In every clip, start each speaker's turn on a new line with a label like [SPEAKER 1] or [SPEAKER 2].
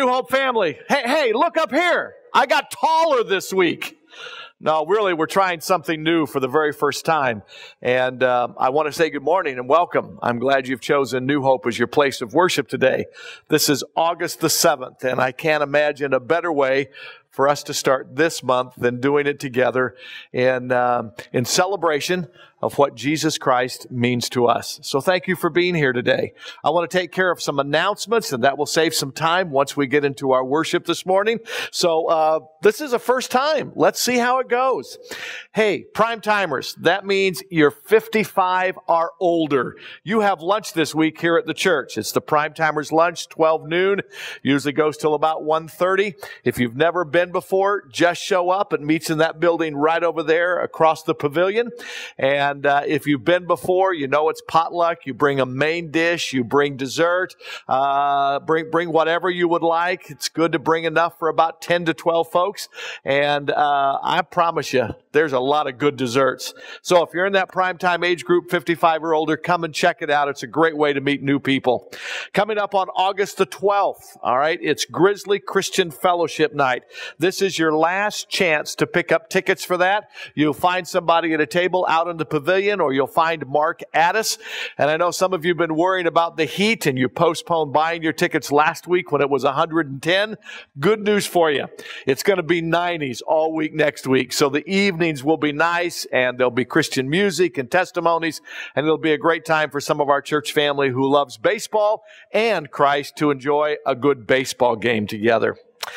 [SPEAKER 1] New Hope family, hey, look up here. I got taller this week. No, really, we're trying something new for the very first time. And I want to say good morning and welcome. I'm glad you've chosen New Hope as your place of worship today. This is August the 7th, and I can't imagine a better way for us to start this month than doing it together in celebration of what Jesus Christ means to us. So thank you for being here today. I want to take care of some announcements, and that will save some time once we get into our worship this morning. So this is a first time. Let's see how it goes. Hey, prime timers, that means you're 55 or older. You have lunch this week here at the church. It's the prime timers lunch, 12 noon. Usually goes till about 1:30. If you've never been before, just show up. It meets in that building right over there across the pavilion. And if you've been before, you know it's potluck. You bring a main dish, you bring dessert, bring whatever you would like. It's good to bring enough for about 10 to 12 folks. And I promise you, there's a lot of good desserts. So if you're in that primetime age group, 55 or older, come and check it out. It's a great way to meet new people. Coming up on August the 12th, all right, it's Grizzly Christian Fellowship Night. This is your last chance to pick up tickets for that. You'll find somebody at a table out in the pavilion, or you'll find Mark Addis. And I know some of you have been worrying about the heat and you postponed buying your tickets last week when it was 110. Good news for you. It's going to be 90s all week next week. So the evenings will be nice, and there'll be Christian music and testimonies, and it'll be a great time for some of our church family who loves baseball and Christ to enjoy a good baseball game together.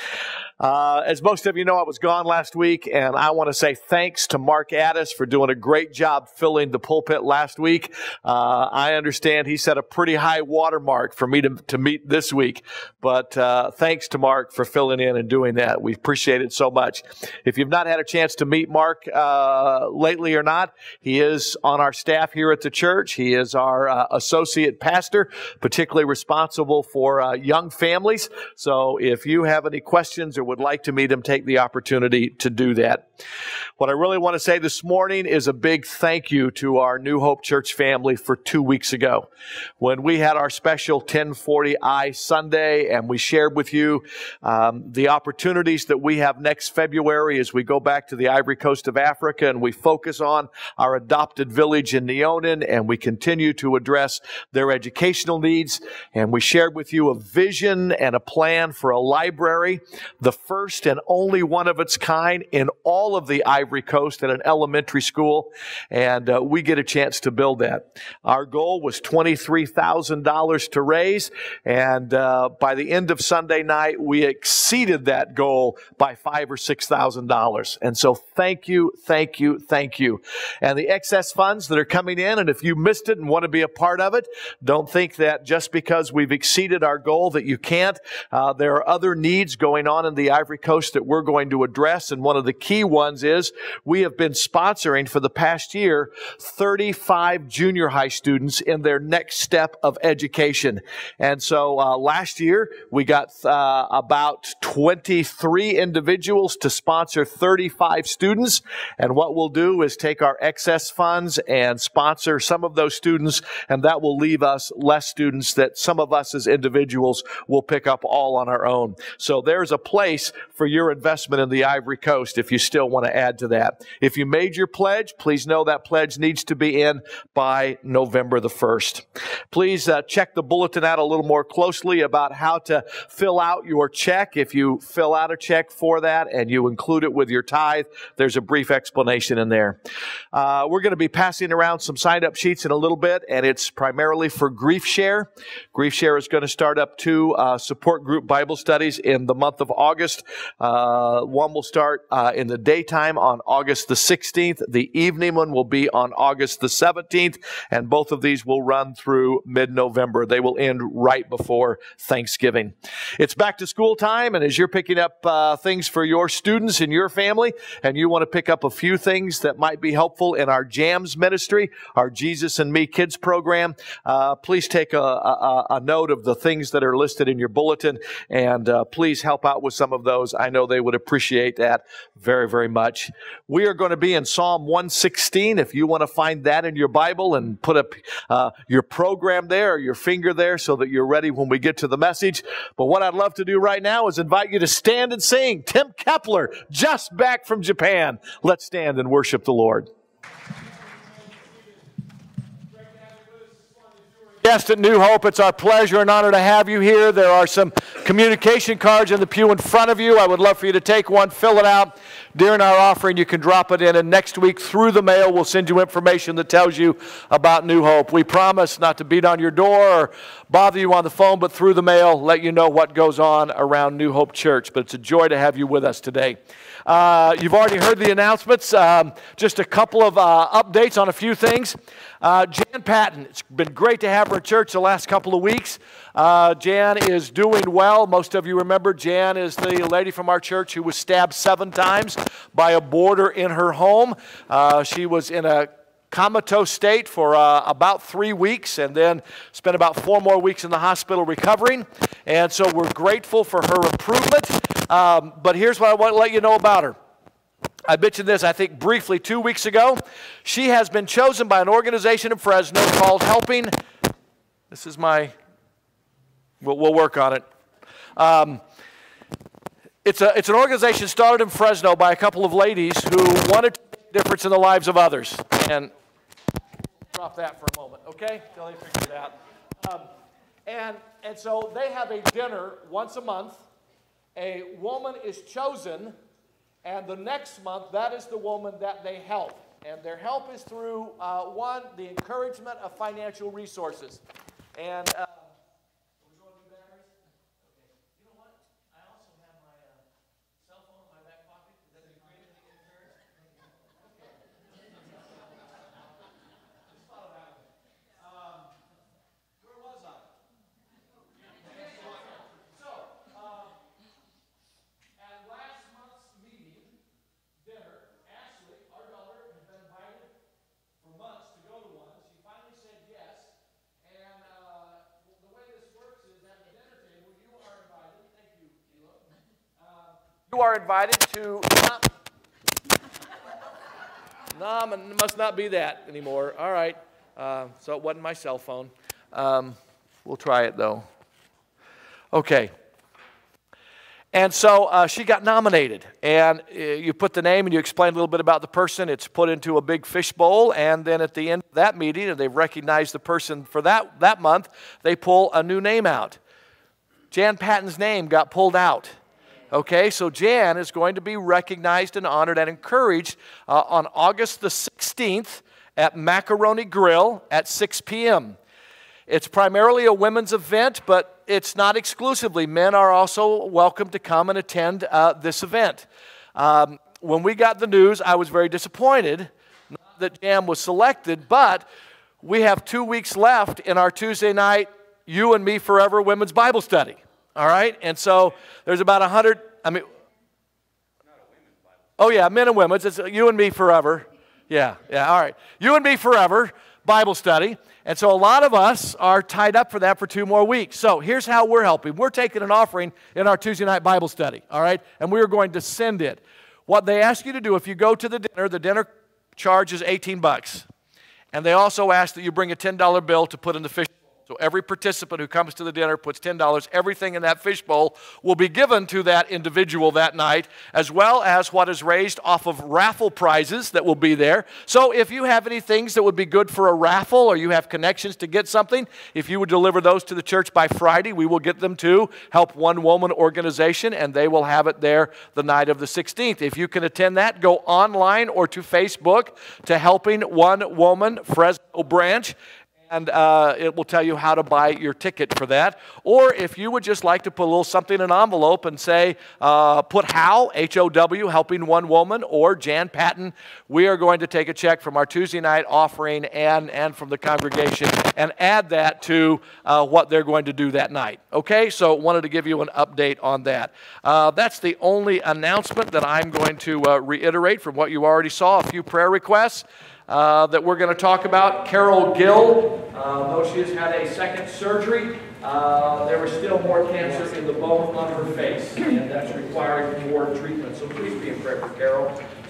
[SPEAKER 1] As most of you know, I was gone last week, and I want to say thanks to Mark Addis for doing a great job filling the pulpit last week. I understand he set a pretty high watermark for me to meet this week, but thanks to Mark for filling in and doing that. We appreciate it so much. If you've not had a chance to meet Mark lately or not, he is on our staff here at the church. He is our associate pastor, particularly responsible for young families. So if you have any questions or would like to meet him, take the opportunity to do that. What I really want to say this morning is a big thank you to our New Hope Church family for 2 weeks ago when we had our special 1040i Sunday, and we shared with you the opportunities that we have next February as we go back to the Ivory Coast of Africa, and we focus on our adopted village in Neonin, and we continue to address their educational needs. And we shared with you a vision and a plan for a library, the first and only one of its kind in all of the Ivory Coast at an elementary school, and we get a chance to build that. Our goal was $23,000 to raise, and by the end of Sunday night, we exceeded that goal by $5,000 or $6,000. And so thank you, thank you, thank you. And the excess funds that are coming in, and if you missed it and want to be a part of it, don't think that just because we've exceeded our goal that you can't. There are other needs going on in the Ivory Coast that we're going to address, and one of the key ones is we have been sponsoring for the past year 35 junior high students in their next step of education. And so last year we got about 23 individuals to sponsor 35 students, and what we'll do is take our excess funds and sponsor some of those students, and that will leave us less students that some of us as individuals will pick up all on our own. So there's a place for your investment in the Ivory Coast if you still want to add to that. If you made your pledge, please know that pledge needs to be in by November the 1st. Please check the bulletin out a little more closely about how to fill out your check. If you fill out a check for that and you include it with your tithe, there's a brief explanation in there. We're going to be passing around some sign-up sheets in a little bit, and it's primarily for Grief Share. Grief Share is going to start up 2 support group Bible studies in the month of August. One will start in the daytime on August the 16th. The evening one will be on August the 17th, and both of these will run through mid-November. They will end right before Thanksgiving. It's back to school time, and as you're picking up things for your students and your family, and you want to pick up a few things that might be helpful in our JAMS ministry, our Jesus and Me Kids program, please take a note of the things that are listed in your bulletin, and please help out with some of those. I know they would appreciate that very, very very much. We are going to be in Psalm 116. If you want to find that in your Bible and put up your program there or your finger there so that you're ready when we get to the message. But what I'd love to do right now is invite you to stand and sing. Tim Kepler, just back from Japan. Let's stand and worship the Lord. Guest at New Hope, it's our pleasure and honor to have you here. There are some communication cards in the pew in front of you. I would love for you to take one, fill it out. During our offering, you can drop it in, and next week through the mail, we'll send you information that tells you about New Hope. We promise not to beat on your door or bother you on the phone, but through the mail, let you know what goes on around New Hope Church. But it's a joy to have you with us today. You've already heard the announcements. Just a couple of updates on a few things. Jan Patton, it's been great to have her at church the last couple of weeks. Jan is doing well. Most of you remember Jan is the lady from our church who was stabbed 7 times by a boarder in her home. She was in a comatose state for about 3 weeks and then spent about 4 more weeks in the hospital recovering. And so we're grateful for her improvement. But here's what I want to let you know about her. I mentioned this, I think, briefly 2 weeks ago. She has been chosen by an organization in Fresno called Helping. This is my, we'll work on it. It's an organization started in Fresno by a couple of ladies who wanted to make a difference in the lives of others. And drop that for a moment, okay? Till they figure it out. And so they have a dinner once a month. A woman is chosen, and the next month, that is the woman that they help. And their help is through, one, the encouragement of financial resources. And you are invited to, no, it must not be that anymore. All right, so it wasn't my cell phone. We'll try it though. Okay. And so she got nominated, and you put the name and you explain a little bit about the person. It's put into a big fishbowl, and then at the end of that meeting, and they've recognized the person for that month, they pull a new name out. Jan Patton's name got pulled out. Okay, so Jan is going to be recognized and honored and encouraged on August the 16th at Macaroni Grill at 6 p.m. It's primarily a women's event, but it's not exclusively. Men are also welcome to come and attend this event. When we got the news, I was very disappointed not that Jan was selected, but we have 2 weeks left in our Tuesday night You and Me Forever Women's Bible Study. All right, and so there's about 100, oh yeah, men and women's, it's You and Me Forever. Yeah, all right. You and Me Forever Bible Study. And so a lot of us are tied up for that for 2 more weeks. So here's how we're helping. We're taking an offering in our Tuesday night Bible study, all right? And we're going to send it. What they ask you to do, if you go to the dinner charge is $18. And they also ask that you bring a $10 bill to put in the fish. So every participant who comes to the dinner puts $10. Everything in that fishbowl will be given to that individual that night, as well as what is raised off of raffle prizes that will be there. So if you have any things that would be good for a raffle, or you have connections to get something, if you would deliver those to the church by Friday, we will get them to Help One Woman organization, and they will have it there the night of the 16th. If you can attend that, go online or to Facebook to Helping One Woman Fresno branch, and it will tell you how to buy your ticket for that. Or if you would just like to put a little something in an envelope and say, put HOW, H-O-W, Helping One Woman, or Jan Patton, we are going to take a check from our Tuesday night offering and from the congregation and add that to what they're going to do that night. Okay, so wanted to give you an update on that. That's the only announcement that I'm going to reiterate from what you already saw, a few prayer requests. That we're going to talk about. Carol Gill, though she has had a second surgery, there was still more cancer in the bone on her face, and that's requiring more treatment. So please be in prayer for Carol.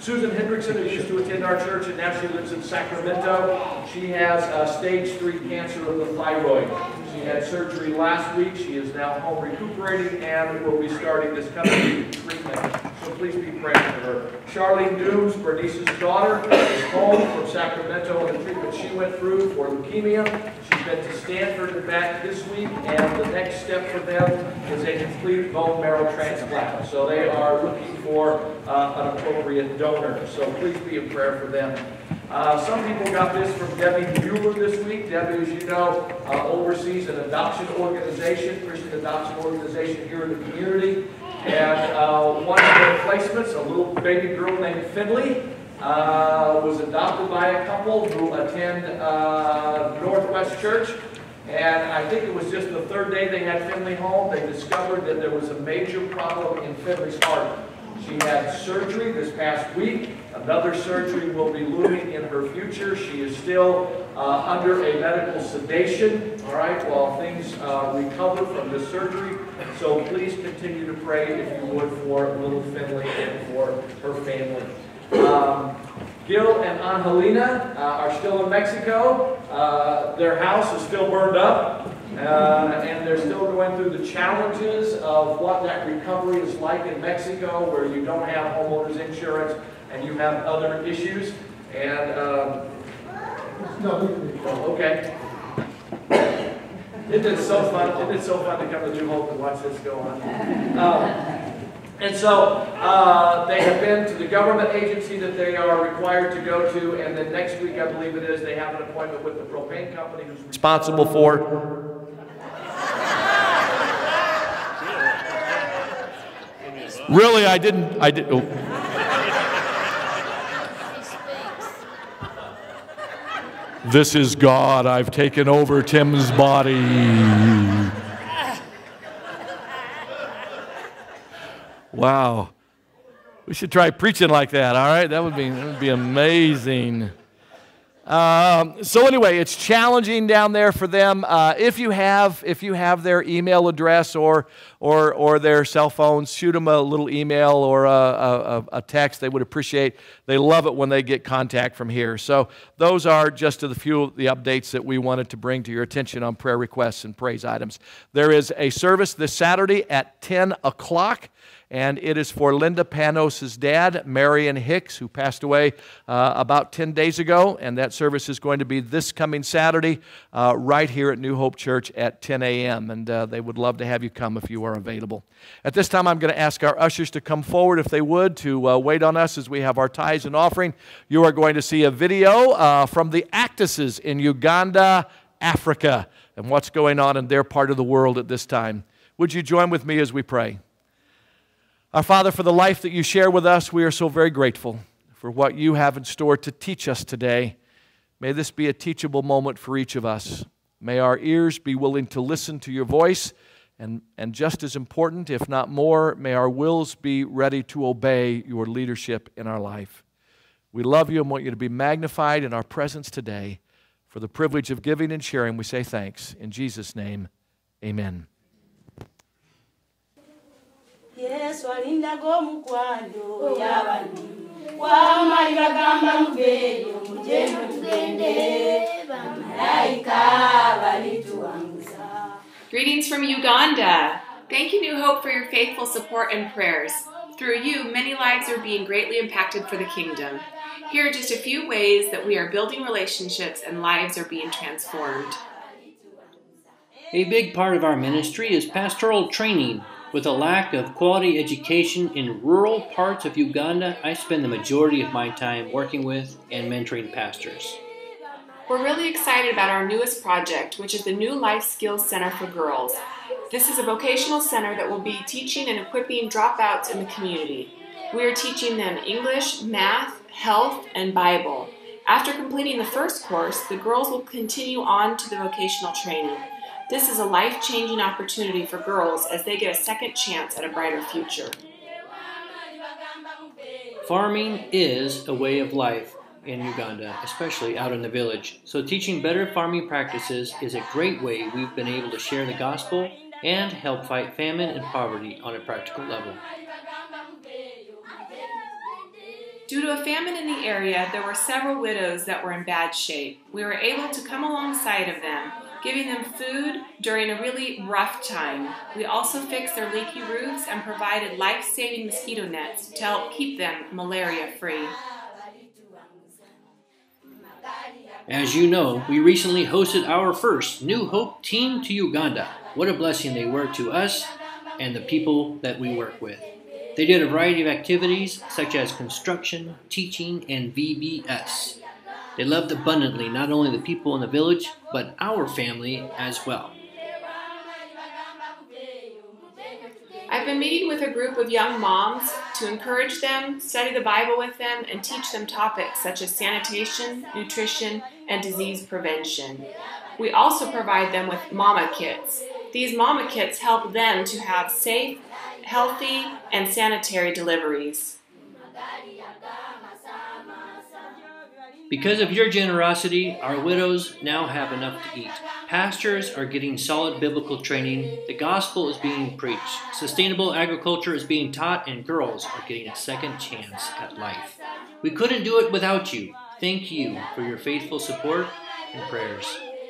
[SPEAKER 1] Susan Hendrickson, who used to attend our church and now she lives in Sacramento, she has stage 3 cancer of the thyroid. She had surgery last week. She is now home recuperating and will be starting this coming week treatment. So please be praying for her. Charlene Dooms, Bernice's daughter, is home from Sacramento and the treatment she went through for leukemia. She's been to Stanford and back this week, and the next step for them is a complete bone marrow transplant. So they are looking for an appropriate donor. So please be in prayer for them. Some people got this from Debbie Mueller this week. Debbie, as you know, oversees an adoption organization, Christian adoption organization here in the community. And one of their placements, a little baby girl named Finley, was adopted by a couple who attend Northwest Church. And I think it was just the 3rd day they had Finley home, they discovered that there was a major problem in Finley's heart. She had surgery this past week. Another surgery will be looming in her future. She is still under a medical sedation, all right, while things recover from this surgery. So please continue to pray, if you would, for little Finley and for her family. Gil and Angelina are still in Mexico. Their house is still burned up. And they're still going through the challenges of what that recovery is like in Mexico, where you don't have homeowners insurance and you have other issues. And okay. Isn't it so fun? Isn't it so fun to come to New Hope and watch this go on? And so they have been to the government agency that they are required to go to, and then next week, I believe it is, they have an appointment with the propane company who's responsible for. Really, I did. Oh. This is God. I've taken over Tim's body. Wow. We should try preaching like that, all right? That would be amazing. So anyway, it's challenging down there for them. If you have their email address or their cell phones, shoot them a little email or a text. They would appreciate. They love it when they get contact from here. So those are just a few of the updates that we wanted to bring to your attention on prayer requests and praise items. There is a service this Saturday at 10 o'clock. And it is for Linda Panos' dad, Marion Hicks, who passed away about 10 days ago. And that service is going to be this coming Saturday right here at New Hope Church at 10 a.m. And they would love to have you come if you are available. At this time, I'm going to ask our ushers to come forward, if they would, to wait on us as we have our tithes and offering. You are going to see a video from the Actuses in Uganda, Africa, and what's going on in their part of the world at this time. Would you join with me as we pray? Our Father, for the life that you share with us, we are so very grateful for what you have in store to teach us today. May this be a teachable moment for each of us. May our ears be willing to listen to your voice, and just as important, if not more, may our wills be ready to obey your leadership in our life. We love you and want you to be magnified in our presence today. For the privilege of giving and sharing, we say thanks. In Jesus' name, amen.
[SPEAKER 2] Yesu alindago mukwano y'abantu wamaliga gamba mubeyo mujeno tugende bamalayika balituwanguza.
[SPEAKER 3] Greetings from Uganda. Thank you, New Hope, for your faithful support and prayers. Through you, many lives are being greatly impacted for the kingdom. Here are just a few ways that we are building relationships and lives are being transformed.
[SPEAKER 4] A big part of our ministry is pastoral training. With a lack of quality education in rural parts of Uganda, I spend the majority of my time working with and mentoring pastors.
[SPEAKER 3] We're really excited about our newest project, which is the New Life Skills Center for Girls. This is a vocational center that will be teaching and equipping dropouts in the community. We are teaching them English, math, health, and Bible. After completing the first course, the girls will continue on to the vocational training. This is a life-changing opportunity for girls as they get a second chance at a brighter future.
[SPEAKER 4] Farming is a way of life in Uganda, especially out in the village. So teaching better farming practices is a great way we've been able to share the gospel and help fight famine and poverty on a practical level.
[SPEAKER 3] Due to a famine in the area, there were several widows that were in bad shape. We were able to come alongside of them, giving them food during a really rough time. We also fixed their leaky roofs and provided life-saving mosquito nets to help keep them malaria-free.
[SPEAKER 4] As you know, we recently hosted our first New Hope team to Uganda. What a blessing they were to us and the people that we work with. They did a variety of activities such as construction, teaching, and VBS. They loved abundantly not only the people in the village, but our family as well.
[SPEAKER 3] I've been meeting with a group of young moms to encourage them, study the Bible with them, and teach them topics such as sanitation, nutrition, and disease prevention. We also provide them with mama kits. These mama kits help them to have safe, healthy, and sanitary deliveries.
[SPEAKER 4] Because of your generosity, our widows now have enough to eat. Pastors are getting solid biblical training. The gospel is being preached. Sustainable agriculture is being taught, and girls are getting a second chance at life. We couldn't do it without you. Thank you for your faithful support and prayers.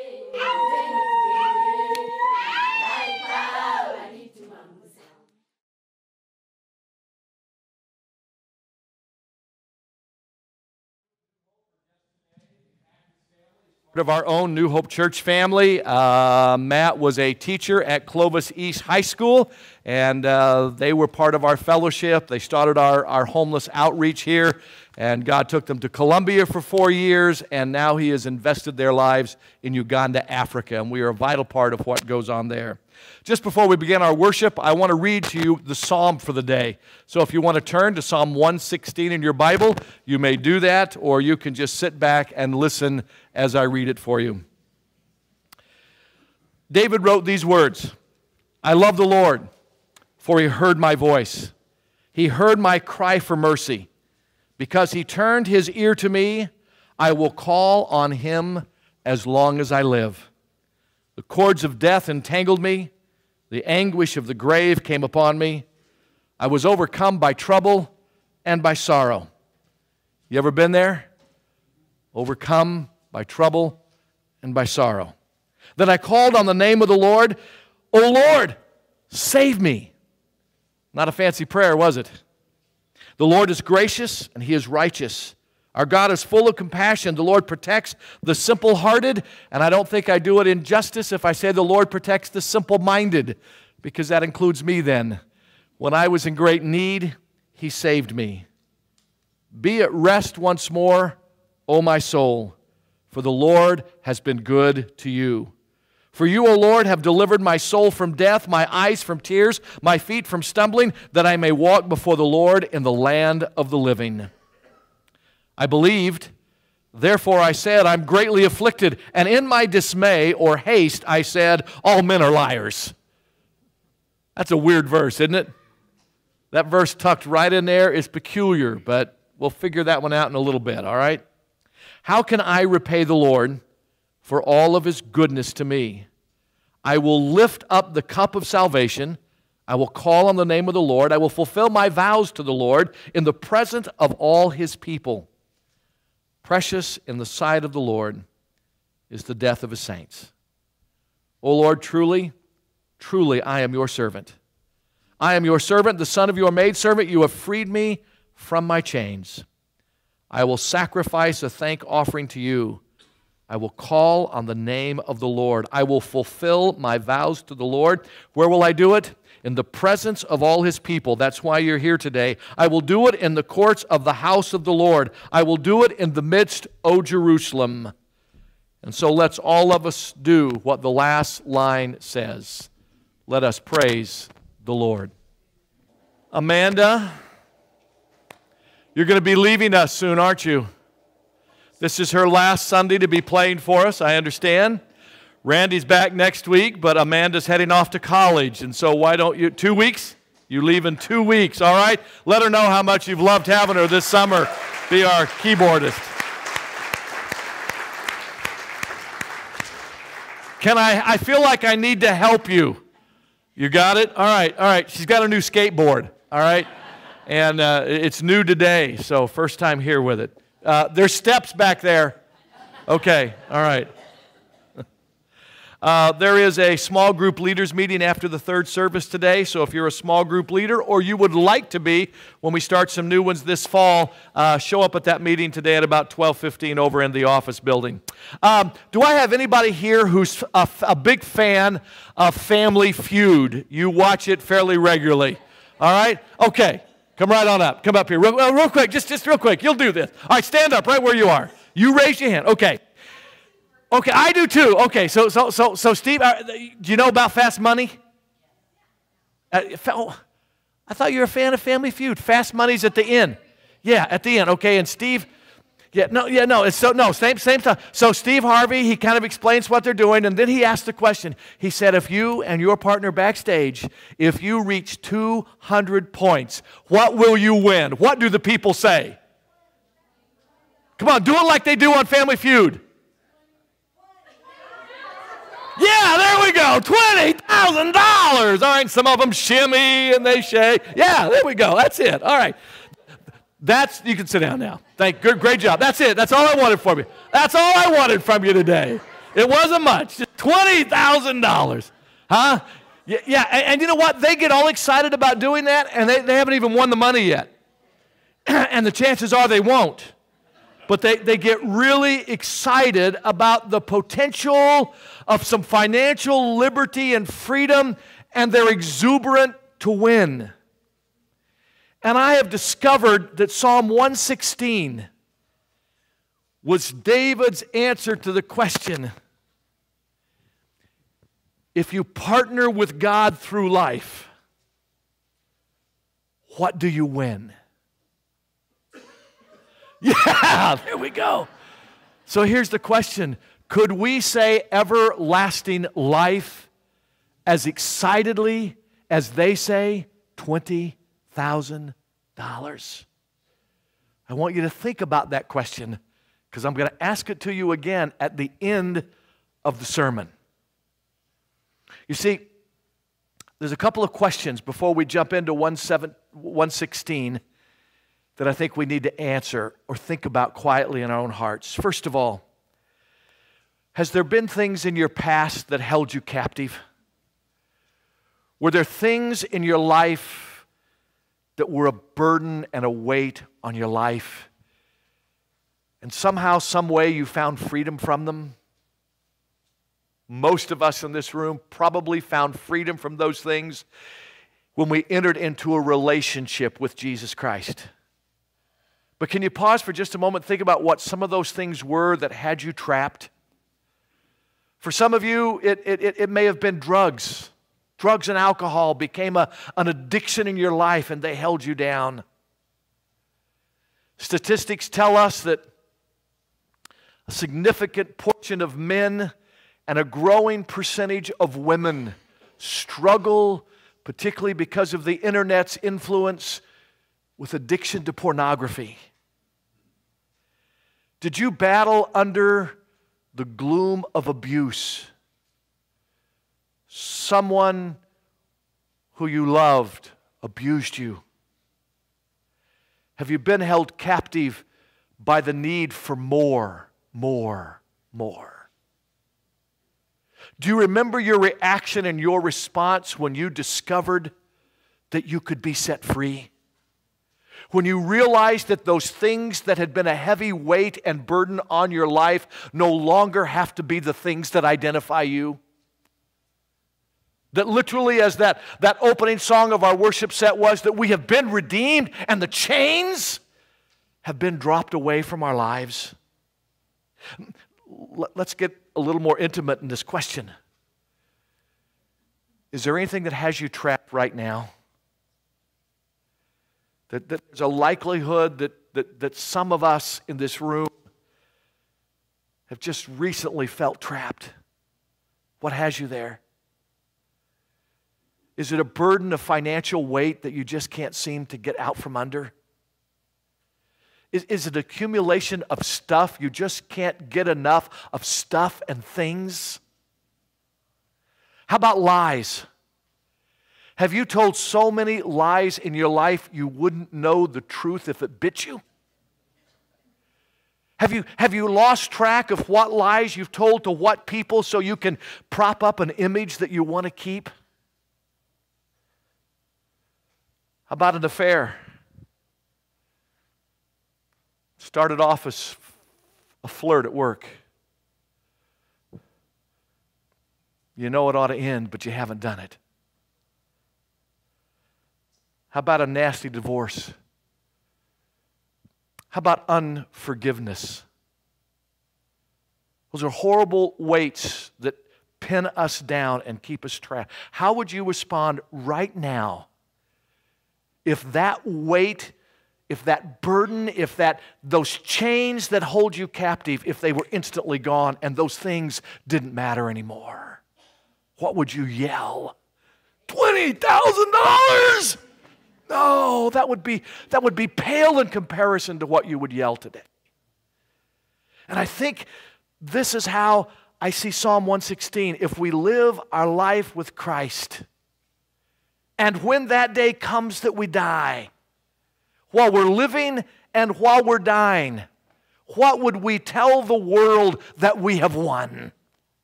[SPEAKER 1] Of our own New Hope Church family. Matt was a teacher at Clovis East High School, and they were part of our fellowship. They started our homeless outreach here, and God took them to Colombia for 4 years, and now He has invested their lives in Uganda, Africa, and we are a vital part of what goes on there. Just before we begin our worship, I want to read to you the psalm for the day. So if you want to turn to Psalm 116 in your Bible, you may do that, or you can just sit back and listen as I read it for you. David wrote these words, "I love the Lord, for He heard my voice. He heard my cry for mercy. Because He turned His ear to me, I will call on Him as long as I live. The cords of death entangled me. The anguish of the grave came upon me. I was overcome by trouble and by sorrow." You ever been there? Overcome by trouble and by sorrow. "Then I called on the name of the Lord. O Lord, save me." Not a fancy prayer, was it? The Lord is gracious and He is righteous. Our God is full of compassion. The Lord protects the simple-hearted, and I don't think I do it injustice if I say the Lord protects the simple-minded, because that includes me then. When I was in great need, He saved me. Be at rest once more, O my soul, for the Lord has been good to you. For you, O Lord, have delivered my soul from death, my eyes from tears, my feet from stumbling, that I may walk before the Lord in the land of the living. I believed, therefore I said, I'm greatly afflicted, and in my dismay or haste I said, all men are liars. That's a weird verse, isn't it? That verse tucked right in there is peculiar, but we'll figure that one out in a little bit, all right? How can I repay the Lord for all of His goodness to me? I will lift up the cup of salvation. I will call on the name of the Lord. I will fulfill my vows to the Lord in the presence of all His people. Precious in the sight of the Lord is the death of His saints. O Lord, truly, truly I am your servant. I am your servant, the son of your maidservant. You have freed me from my chains. I will sacrifice a thank offering to you. I will call on the name of the Lord. I will fulfill my vows to the Lord. Where will I do it? In the presence of all His people. That's why you're here today. I will do it in the courts of the house of the Lord. I will do it in the midst, O Jerusalem. And so let's all of us do what the last line says. Let us praise the Lord. Amanda, you're going to be leaving us soon, aren't you? This is her last Sunday to be playing for us, I understand. Randy's back next week, but Amanda's heading off to college. And so why don't you, 2 weeks? You leave in 2 weeks, all right? Let her know how much you've loved having her this summer. Be our keyboardist. I feel like I need to help you. You got it? All right. She's got a new skateboard, all right? And it's new today, so first time here with it. There's steps back there. Okay, all right. There is a small group leaders meeting after the third service today, so if you're a small group leader or you would like to be when we start some new ones this fall, show up at that meeting today at about 12:15 over in the office building. Do I have anybody here who's a big fan of Family Feud? You watch it fairly regularly, all right? Okay, come right on up. Come up here real quick, just real quick. You'll do this. All right, stand up right where you are. You raise your hand. Okay. Okay, I do too. Okay, so Steve, do you know about Fast Money? I thought you were a fan of Family Feud. Fast Money's at the end. Yeah, at the end. Okay, and Steve, same time. So Steve Harvey, he kind of explains what they're doing, and then he asks the question. He said, if you and your partner backstage, if you reach 200 points, what will you win? What do the people say? Come on, do it like they do on Family Feud. Yeah, there we go. $20,000. All right, some of them shimmy and they shake. Yeah, there we go. That's it. All right. You can sit down now. Great job. That's it. That's all I wanted from you. That's all I wanted from you today. It wasn't much. Just $20,000. Huh? Yeah, and you know what? They get all excited about doing that, and they haven't even won the money yet. And the chances are they won't. But they get really excited about the potential of some financial liberty and freedom, and they're exuberant to win. And I have discovered that Psalm 116 was David's answer to the question, if you partner with God through life, what do you win? Yeah, there we go. So here's the question. Could we say everlasting life as excitedly as they say $20,000? I want you to think about that question because I'm going to ask it to you again at the end of the sermon. You see, there's a couple of questions before we jump into 116 that I think we need to answer or think about quietly in our own hearts. First of all, has there been things in your past that held you captive? Were there things in your life that were a burden and a weight on your life? And somehow, some way you found freedom from them? Most of us in this room probably found freedom from those things when we entered into a relationship with Jesus Christ. But can you pause for just a moment and think about what some of those things were that had you trapped? For some of you, it may have been drugs. Drugs and alcohol became an addiction in your life and they held you down. Statistics tell us that a significant portion of men and a growing percentage of women struggle, particularly because of the internet's influence, with addiction to pornography. Did you battle under the gloom of abuse? Someone who you loved abused you. Have you been held captive by the need for more? Do you remember your reaction and your response when you discovered that you could be set free? When you realized that those things that had been a heavy weight and burden on your life no longer have to be the things that identify you? That literally, as that opening song of our worship set was, that we have been redeemed and the chains have been dropped away from our lives. Let's get a little more intimate in this question. Is there anything that has you trapped right now? That there's a likelihood that some of us in this room have just recently felt trapped. What has you there? Is it a burden of financial weight that you just can't seem to get out from under? Is it accumulation of stuff? You just can't get enough of stuff and things? How about lies? Have you told so many lies in your life you wouldn't know the truth if it bit you? Have you lost track of what lies you've told to what people so you can prop up an image that you want to keep? How about an affair? Started off as a flirt at work. You know it ought to end, but you haven't done it. How about a nasty divorce? How about unforgiveness? Those are horrible weights that pin us down and keep us trapped. How would you respond right now if that weight, if that burden, if those chains that hold you captive, if they were instantly gone and those things didn't matter anymore? What would you yell? $20,000! No, that would be pale in comparison to what you would yell today. And I think this is how I see Psalm 116. If we live our life with Christ, and when that day comes that we die, while we're living and while we're dying, what would we tell the world that we have won?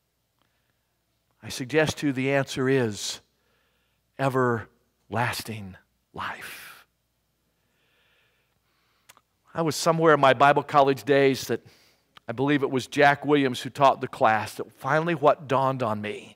[SPEAKER 1] I suggest to you the answer is everlasting life. I was somewhere in my Bible college days that I believe it was Jack Williams who taught the class, that finally what dawned on me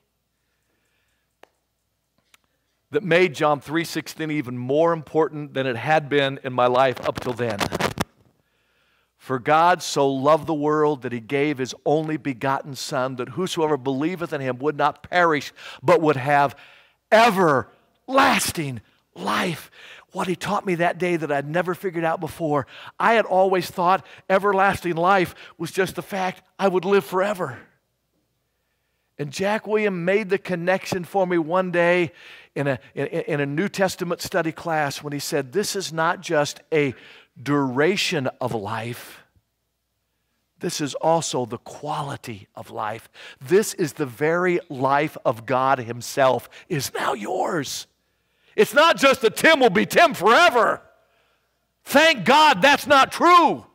[SPEAKER 1] that made John 3:16 even more important than it had been in my life up till then. For God so loved the world that He gave His only begotten Son, that whosoever believeth in Him would not perish, but would have everlasting life. What He taught me that day that I'd never figured out before. I had always thought everlasting life was just the fact I would live forever. And Jack Williams made the connection for me one day in a New Testament study class when he said, this is not just a duration of life. This is also the quality of life. This is the very life of God Himself is now yours. It's not just that Tim will be Tim forever. Thank God that's not true.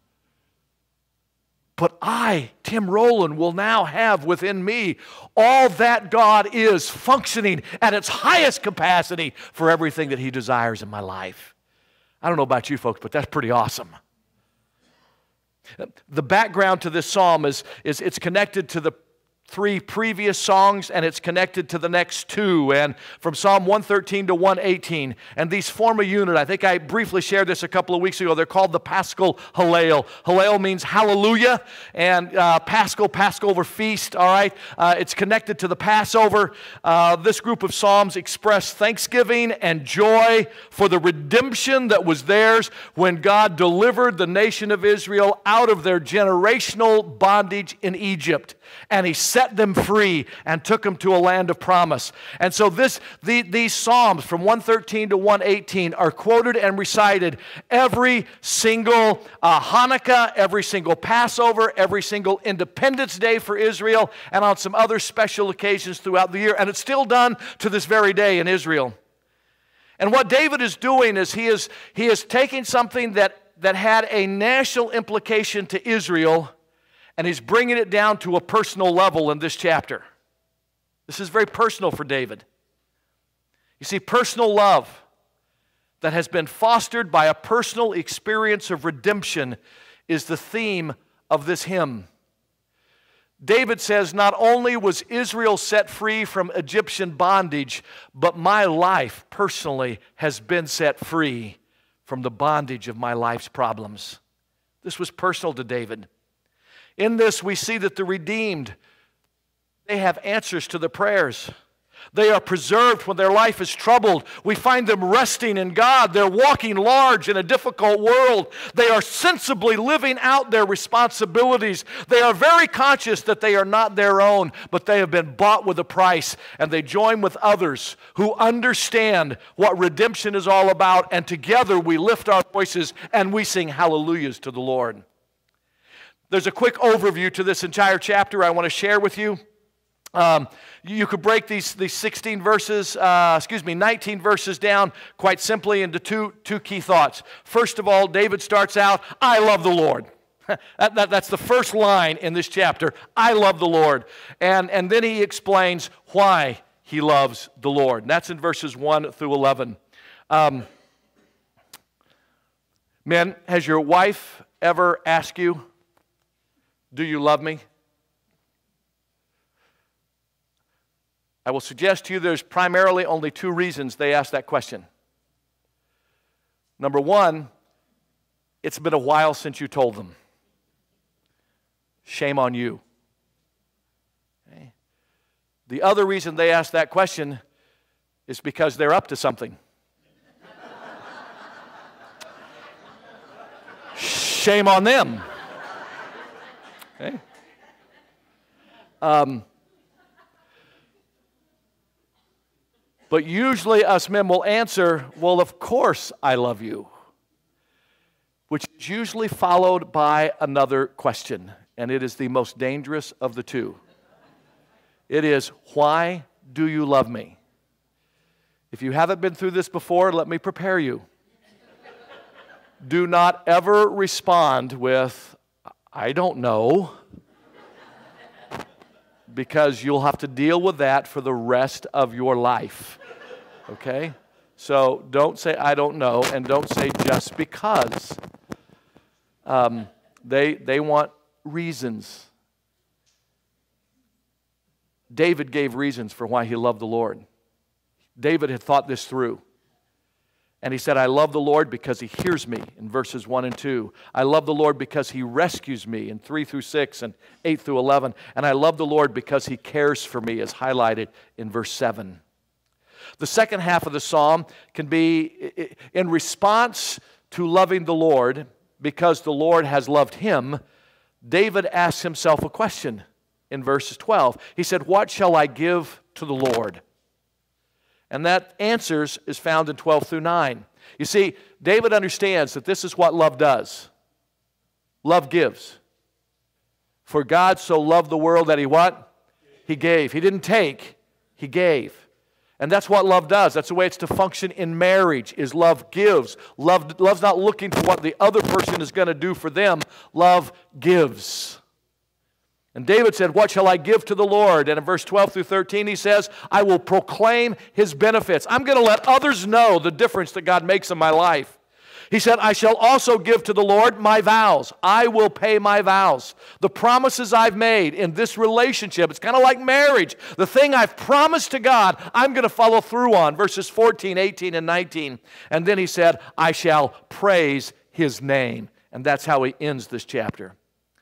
[SPEAKER 1] But I, Tim Rowland, will now have within me all that God is functioning at its highest capacity for everything that He desires in my life. I don't know about you folks, but that's pretty awesome. The background to this psalm is it's connected to the 3 previous songs, and it's connected to the next 2, and from Psalm 113 to 118. And these form a unit. I think I briefly shared this a couple of weeks ago. They're called the Paschal Hallel. Hallel means hallelujah, and Paschal, Passover feast, all right? It's connected to the Passover. This group of psalms express thanksgiving and joy for the redemption that was theirs when God delivered the nation of Israel out of their generational bondage in Egypt. And He set them free and took them to a land of promise. And so these Psalms from 113 to 118 are quoted and recited every single Hanukkah, every single Passover, every single Independence Day for Israel, and on some other special occasions throughout the year. And it's still done to this very day in Israel. And what David is doing is he is taking something that had a national implication to Israel, and he's bringing it down to a personal level in this chapter. This is very personal for David. You see, personal love that has been fostered by a personal experience of redemption is the theme of this hymn. David says, not only was Israel set free from Egyptian bondage, but my life personally has been set free from the bondage of my life's problems. This was personal to David. In this, we see that the redeemed, they have answers to the prayers. They are preserved when their life is troubled. We find them resting in God. They're walking large in a difficult world. They are sensibly living out their responsibilities. They are very conscious that they are not their own, but they have been bought with a price, and they join with others who understand what redemption is all about, and together we lift our voices and we sing hallelujahs to the Lord. There's a quick overview to this entire chapter I want to share with you. You could break these 19 verses down quite simply into two key thoughts. First of all, David starts out, I love the Lord. That's the first line in this chapter. I love the Lord. And then he explains why he loves the Lord. And that's in verses 1 through 11. Men, has your wife ever asked you, do you love me? I will suggest to you there's primarily only two reasons they ask that question. Number one, it's been a while since you told them. Shame on you. Okay. The other reason they ask that question is because they're up to something. Shame on them. Okay. But usually us men will answer, well, of course I love you, which is usually followed by another question, and it is the most dangerous of the two. It is, why do you love me? If you haven't been through this before, let me prepare you. Do not ever respond with, I don't know, because you'll have to deal with that for the rest of your life. Okay? So don't say, I don't know, and don't say just because. They want reasons. David gave reasons for why he loved the Lord. David had thought this through. And he said, I love the Lord because he hears me in verses 1 and 2. I love the Lord because he rescues me in 3 through 6 and 8 through 11. And I love the Lord because he cares for me, as highlighted in verse 7. The second half of the psalm can be in response to loving the Lord because the Lord has loved him. David asks himself a question in verses 12. He said, what shall I give to the Lord? And that answers is found in 12 through 9. You see, David understands that this is what love does. Love gives. For God so loved the world that he what? He gave. He didn't take, he gave. And that's what love does. That's the way it's to function in marriage, is love gives. Love's not looking for what the other person is going to do for them. Love gives. And David said, what shall I give to the Lord? And in verse 12 through 13 he says, I will proclaim his benefits. I'm going to let others know the difference that God makes in my life. He said, I shall also give to the Lord my vows. I will pay my vows. The promises I've made in this relationship, it's kind of like marriage. The thing I've promised to God, I'm going to follow through on. Verses 14, 18, and 19. And then he said, I shall praise his name. And that's how he ends this chapter.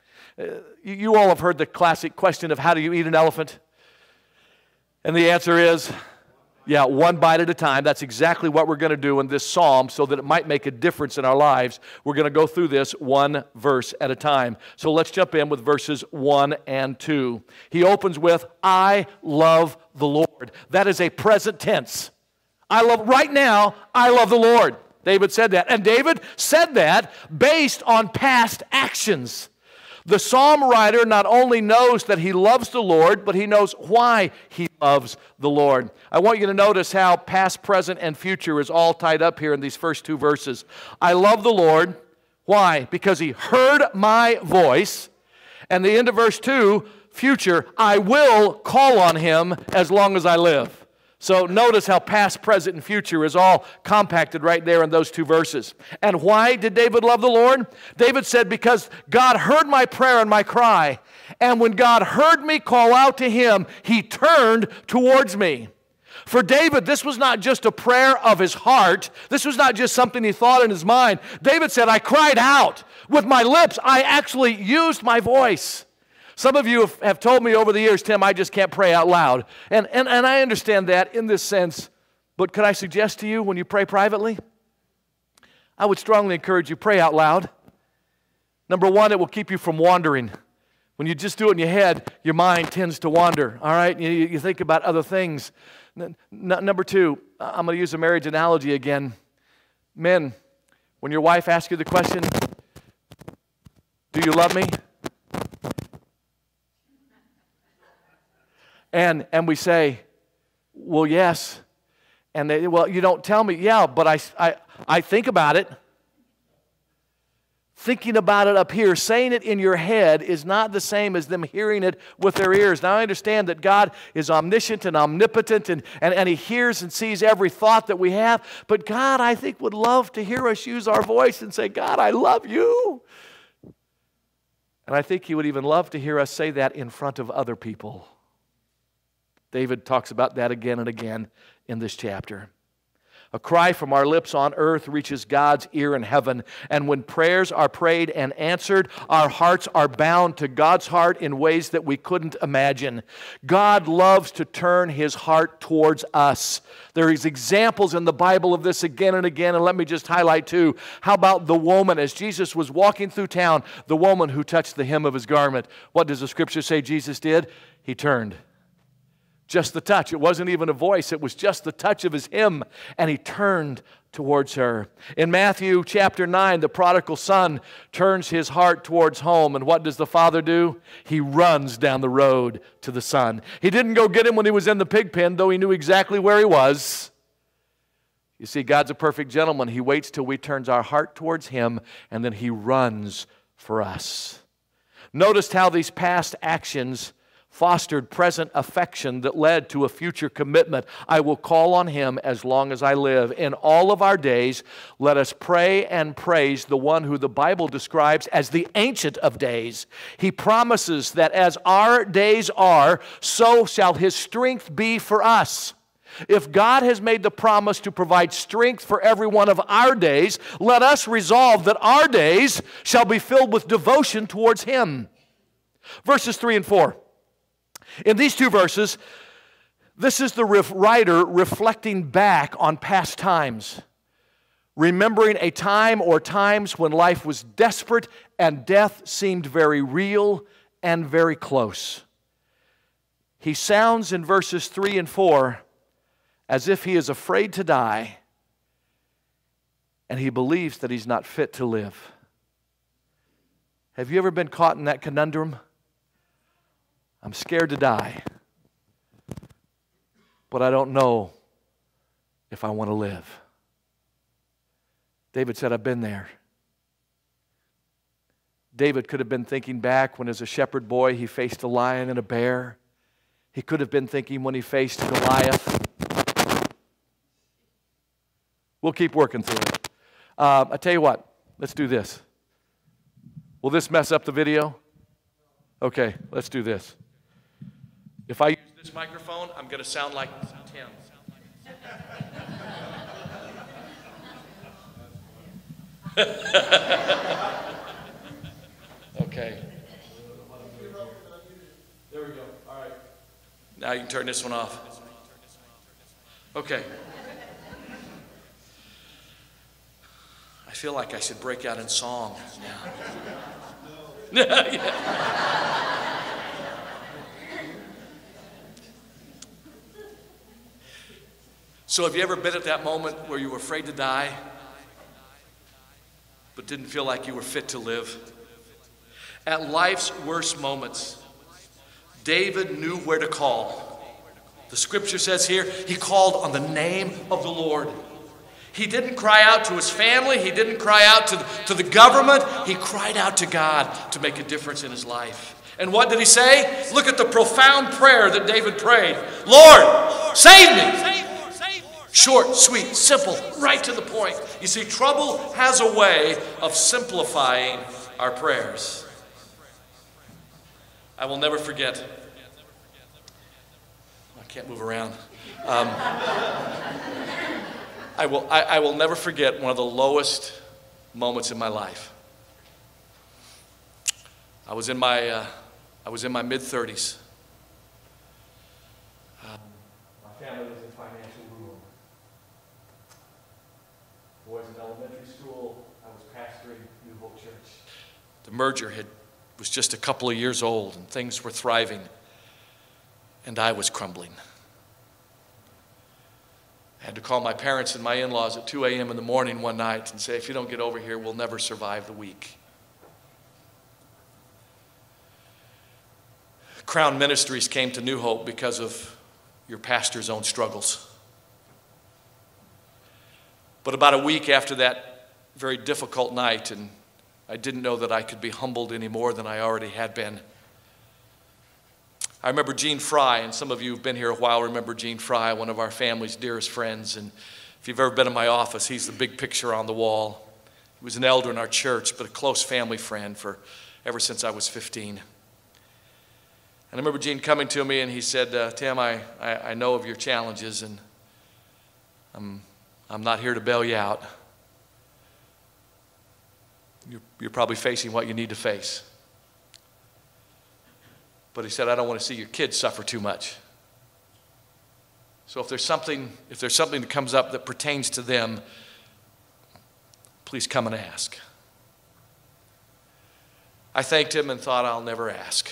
[SPEAKER 1] You all have heard the classic question of how do you eat an elephant? And the answer is, one bite at a time. That's exactly what we're going to do in this psalm so that it might make a difference in our lives. We're going to go through this one verse at a time. So let's jump in with verses 1 and 2. He opens with, I love the Lord. That is a present tense. Right now, I love the Lord. David said that. And David said that based on past actions. The psalm writer not only knows that he loves the Lord, but he knows why he loves the Lord. I want you to notice how past, present, and future is all tied up here in these first two verses. I love the Lord. Why? Because he heard my voice. And the end of verse 2, future, I will call on him as long as I live. So notice how past, present, and future is all compacted right there in those two verses. And why did David love the Lord? David said, because God heard my prayer and my cry. And when God heard me call out to him, he turned towards me. For David, this was not just a prayer of his heart. This was not just something he thought in his mind. David said, I cried out with my lips. I actually used my voice. Some of you have told me over the years, Tim, I just can't pray out loud. And I understand that in this sense. But could I suggest to you when you pray privately? I would strongly encourage you, pray out loud. Number one, it will keep you from wandering. When you just do it in your head, your mind tends to wander, all right? You think about other things. Number two, I'm going to use a marriage analogy again. Men, when your wife asks you the question, do you love me? And we say, well, yes. And they, well, you don't tell me. Yeah, but I think about it. Thinking about it up here, saying it in your head is not the same as them hearing it with their ears. Now, I understand that God is omniscient and omnipotent, and He hears and sees every thought that we have. But God, I think, would love to hear us use our voice and say, God, I love you. And I think He would even love to hear us say that in front of other people. David talks about that again and again in this chapter. A cry from our lips on earth reaches God's ear in heaven. And when prayers are prayed and answered, our hearts are bound to God's heart in ways that we couldn't imagine. God loves to turn His heart towards us. There is examples in the Bible of this again and again, and let me just highlight two. How about the woman, as Jesus was walking through town, the woman who touched the hem of His garment? What does the Scripture say Jesus did? He turned. Just the touch. It wasn't even a voice. It was just the touch of His hem, and He turned towards her. In Matthew chapter 9, the prodigal son turns his heart towards home, and what does the father do? He runs down the road to the son. He didn't go get him when he was in the pig pen, though he knew exactly where he was. You see, God's a perfect gentleman. He waits till we turn our heart towards Him, and then He runs for us. Notice how these past actions fostered present affection that led to a future commitment. I will call on Him as long as I live. In all of our days, let us pray and praise the one who the Bible describes as the Ancient of Days. He promises that as our days are, so shall His strength be for us. If God has made the promise to provide strength for every one of our days, let us resolve that our days shall be filled with devotion towards Him. Verses 3 and 4. In these two verses, this is the writer reflecting back on past times, remembering a time or times when life was desperate and death seemed very real and very close. He sounds in verses 3 and 4 as if he is afraid to die, and he believes that he's not fit to live. Have you ever been caught in that conundrum? I'm scared to die, but I don't know if I want to live. David said, I've been there. David could have been thinking back when as a shepherd boy he faced a lion and a bear. He could have been thinking when he faced Goliath. We'll keep working through it. I tell you what, let's do this. Will this mess up the video? Okay, let's do this. If I use this microphone, I'm going to sound like Tim. Okay. There we go. All right. Now you can turn this one off. Okay. I feel like I should break out in song now. Yeah. So have you ever been at that moment where you were afraid to die, but didn't feel like you were fit to live? At life's worst moments, David knew where to call. The scripture says here, he called on the name of the Lord. He didn't cry out to his family. He didn't cry out to the government. He cried out to God to make a difference in his life. And what did he say? Look at the profound prayer that David prayed. Lord, save me. Short, sweet, simple, right to the point. You see, trouble has a way of simplifying our prayers. I will never forget. I can't move around. I will never forget one of the lowest moments in my life. I was in my mid-30s. My family was in financial ruin. Boys in elementary school. I was pastoring New Hope Church. The merger was just a couple of years old, and things were thriving, and I was crumbling. I had to call my parents and my in-laws at 2 a.m. in the morning one night and say, if you don't get over here, we'll never survive the week.
[SPEAKER 5] Crown Ministries came to New Hope because of your pastor's own struggles. But about a week after that very difficult night, and I didn't know that I could be humbled any more than I already had been, I remember Gene Fry, and some of you who've been here a while remember Gene Fry, one of our family's dearest friends. And if you've ever been in my office, he's the big picture on the wall. He was an elder in our church, but a close family friend for ever since I was 15. And I remember Gene coming to me and he said, Tim, I know of your challenges, and I'm not here to bail you out. You're probably facing what you need to face. But he said, I don't want to see your kids suffer too much. So if there's something that comes up that pertains to them, please come and ask. I thanked him and thought, I'll never ask.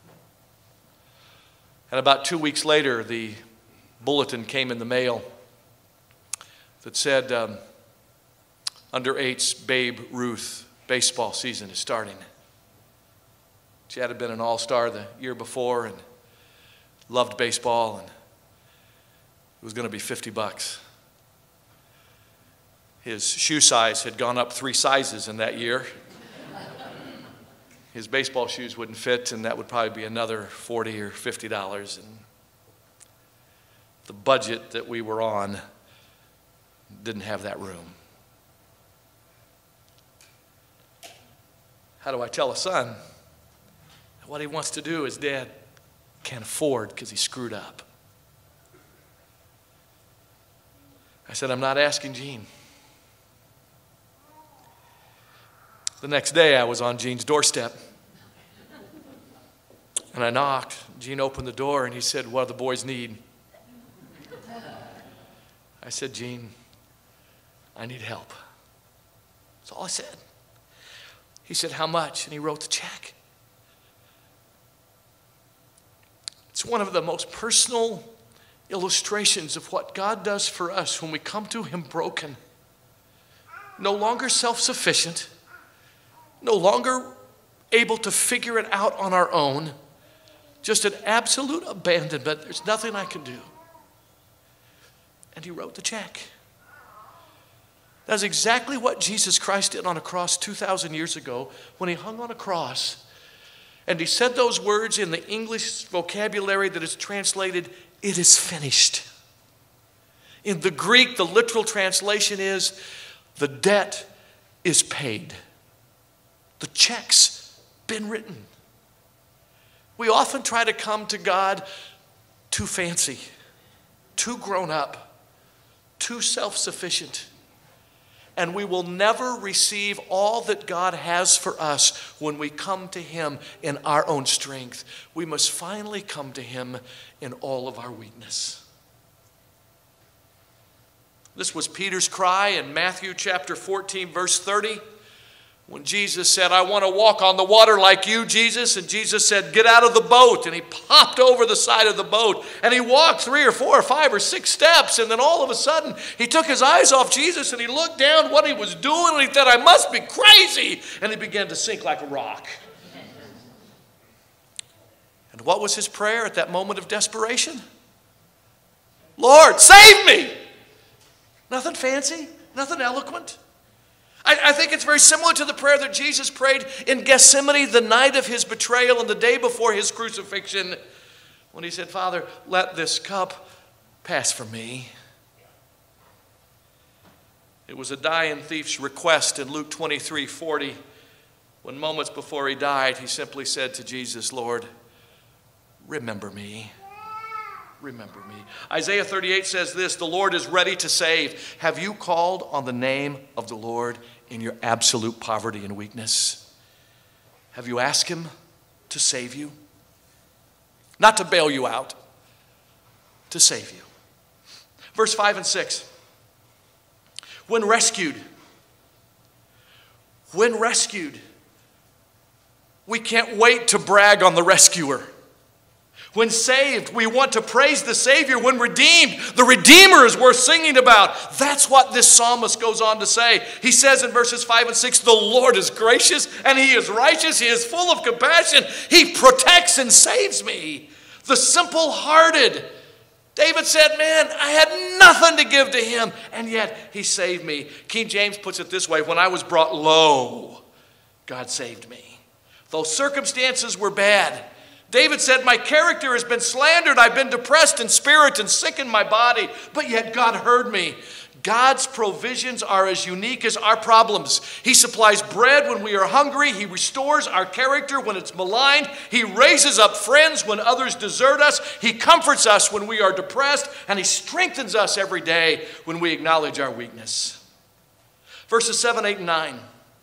[SPEAKER 5] And about 2 weeks later, the bulletin came in the mail that said, under 8's Babe Ruth baseball season is starting. Chad had been an all-star the year before and loved baseball, and it was going to be $50. His shoe size had gone up 3 sizes in that year. His baseball shoes wouldn't fit, and that would probably be another $40 or $50. And the budget that we were on didn't have that room. How do I tell a son that what he wants to do his dad can't afford because he screwed up? I said, I'm not asking Gene. The next day, I was on Gene's doorstep. And I knocked. Gene opened the door and he said, what do the boys need? I said, Gene, I need help. That's all I said. He said, how much? And he wrote the check. It's one of the most personal illustrations of what God does for us when we come to Him broken. No longer self-sufficient, no longer able to figure it out on our own, just an absolute abandonment. There's nothing I can do. And He wrote the check. That's exactly what Jesus Christ did on a cross 2,000 years ago when He hung on a cross. And He said those words in the English vocabulary that is translated, it is finished. In the Greek, the literal translation is, the debt is paid. The check's been written. We often try to come to God too fancy, too grown up, too self-sufficient. And we will never receive all that God has for us when we come to Him in our own strength. We must finally come to Him in all of our weakness. This was Peter's cry in Matthew chapter 14, verse 30. When Jesus said, I want to walk on the water like you, Jesus. And Jesus said, get out of the boat. And he popped over the side of the boat. And he walked 3 or 4 or 5 or 6 steps. And then all of a sudden, he took his eyes off Jesus and he looked down what he was doing. And he thought, I must be crazy. And he began to sink like a rock. And what was his prayer at that moment of desperation? Lord, save me. Nothing fancy, nothing eloquent. I think it's very similar to the prayer that Jesus prayed in Gethsemane the night of his betrayal and the day before his crucifixion, when he said, Father, let this cup pass from me. It was a dying thief's request in Luke 23:40, when moments before he died, he simply said to Jesus, Lord, remember me. Remember me. Isaiah 38 says this, the Lord is ready to save. Have you called on the name of the Lord in your absolute poverty and weakness? Have you asked Him to save you? Not to bail you out, to save you. Verse 5 and 6. When rescued, we can't wait to brag on the rescuer. When saved, we want to praise the Savior. When redeemed, the Redeemer is worth singing about. That's what this psalmist goes on to say. He says in verses 5 and 6, the Lord is gracious and He is righteous. He is full of compassion. He protects and saves me. The simple-hearted. David said, man, I had nothing to give to Him, and yet He saved me. King James puts it this way, when I was brought low, God saved me. Though circumstances were bad, David said, my character has been slandered. I've been depressed in spirit and sick in my body, but yet God heard me. God's provisions are as unique as our problems. He supplies bread when we are hungry. He restores our character when it's maligned. He raises up friends when others desert us. He comforts us when we are depressed, and He strengthens us every day when we acknowledge our weakness. Verses 7, 8, and 9.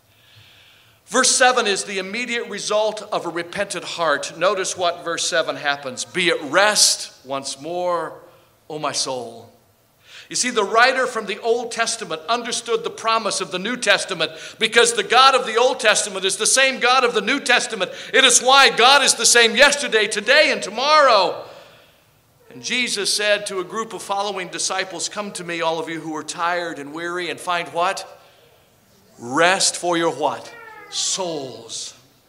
[SPEAKER 5] Verse 7 is the immediate result of a repentant heart. Notice what verse 7 happens. Be at rest once more, O my soul. You see, the writer from the Old Testament understood the promise of the New Testament because the God of the Old Testament is the same God of the New Testament. It is why God is the same yesterday, today, and tomorrow. And Jesus said to a group of following disciples, come to me, all of you who are tired and weary, and find what? Rest for your what? Souls.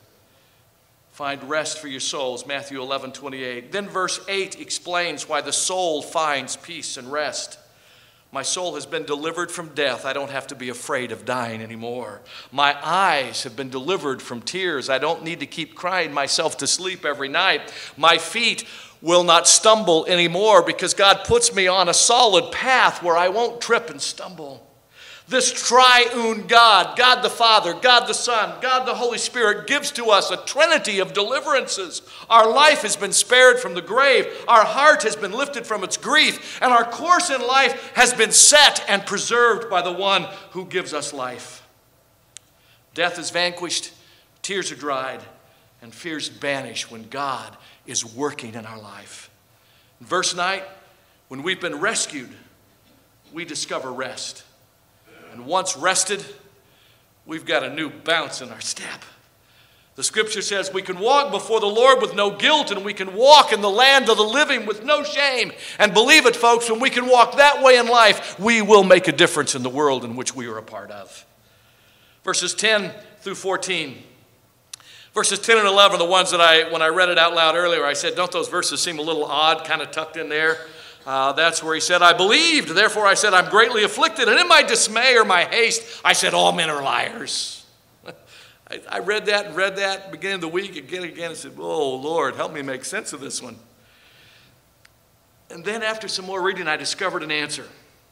[SPEAKER 5] Find rest for your souls, Matthew 11:28. Then verse 8 explains why the soul finds peace and rest. My soul has been delivered from death. I don't have to be afraid of dying anymore. My eyes have been delivered from tears. I don't need to keep crying myself to sleep every night. My feet will not stumble anymore because God puts me on a solid path where I won't trip and stumble. This triune God, God the Father, God the Son, God the Holy Spirit gives to us a trinity of deliverances. Our life has been spared from the grave. Our heart has been lifted from its grief. And our course in life has been set and preserved by the one who gives us life. Death is vanquished, tears are dried, and fears banish when God is working in our life. In verse 9, when we've been rescued, we discover rest. And once rested, we've got a new bounce in our step. The scripture says we can walk before the Lord with no guilt, and we can walk in the land of the living with no shame. And believe it, folks, when we can walk that way in life, we will make a difference in the world in which we are a part of. Verses 10 through 14. Verses 10 and 11 are the ones that when I read it out loud earlier, I said, don't those verses seem a little odd, kind of tucked in there? That's where he said, I believed, therefore I said, I'm greatly afflicted. And in my dismay or my haste, I said, all men are liars. I read that, beginning of the week, again, and said, oh, Lord, help me make sense of this one. And then after some more reading, I discovered an answer.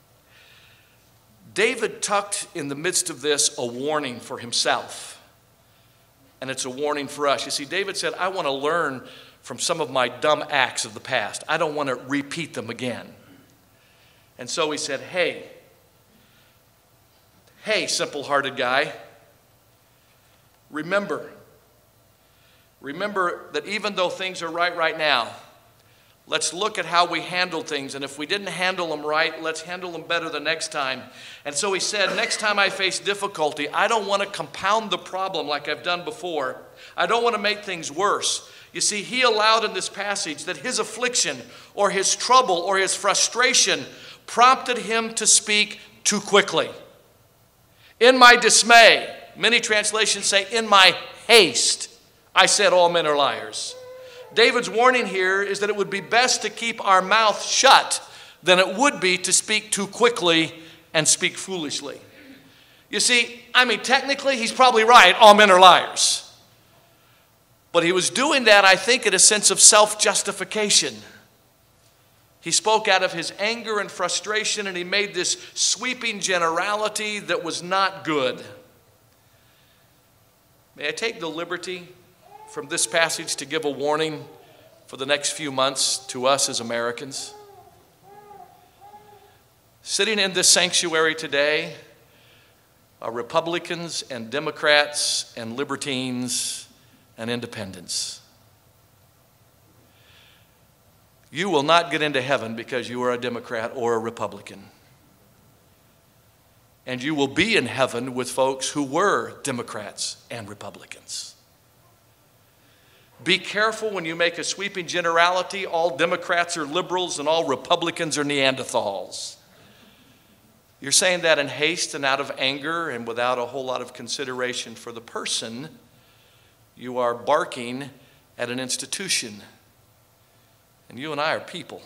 [SPEAKER 5] David tucked in the midst of this a warning for himself. And it's a warning for us. You see, David said, I want to learn from some of my dumb acts of the past. I don't want to repeat them again. And so he said, hey, simple-hearted guy, remember that even though things are right now, let's look at how we handle things. And if we didn't handle them right, let's handle them better the next time. And so he said, next time I face difficulty, I don't want to compound the problem like I've done before. I don't want to make things worse. You see, he allowed in this passage that his affliction or his trouble or his frustration prompted him to speak too quickly. In my dismay, many translations say, in my haste, I said all men are liars. David's warning here is that it would be best to keep our mouth shut than it would be to speak too quickly and speak foolishly. You see, technically he's probably right, all men are liars. But he was doing that, I think, in a sense of self-justification. He spoke out of his anger and frustration, and he made this sweeping generality that was not good. May I take the liberty from this passage to give a warning for the next few months to us as Americans? Sitting in this sanctuary today are Republicans and Democrats and libertines and independents. You will not get into heaven because you are a Democrat or a Republican. And you will be in heaven with folks who were Democrats and Republicans. Be careful when you make a sweeping generality, all Democrats are liberals and all Republicans are Neanderthals. You're saying that in haste and out of anger and without a whole lot of consideration for the person. You are barking at an institution. And you and I are people.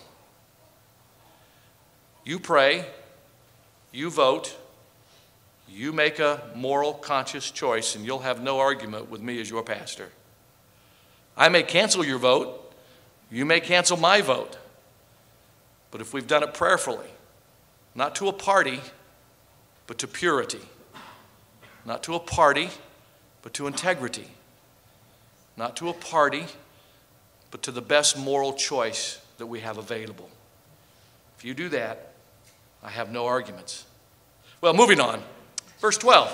[SPEAKER 5] You pray, you vote, you make a moral, conscious choice, and you'll have no argument with me as your pastor. I may cancel your vote, you may cancel my vote. But if we've done it prayerfully, not to a party, but to purity. Not to a party, but to integrity. Not to a party, but to the best moral choice that we have available. If you do that, I have no arguments. Well, moving on. Verse 12.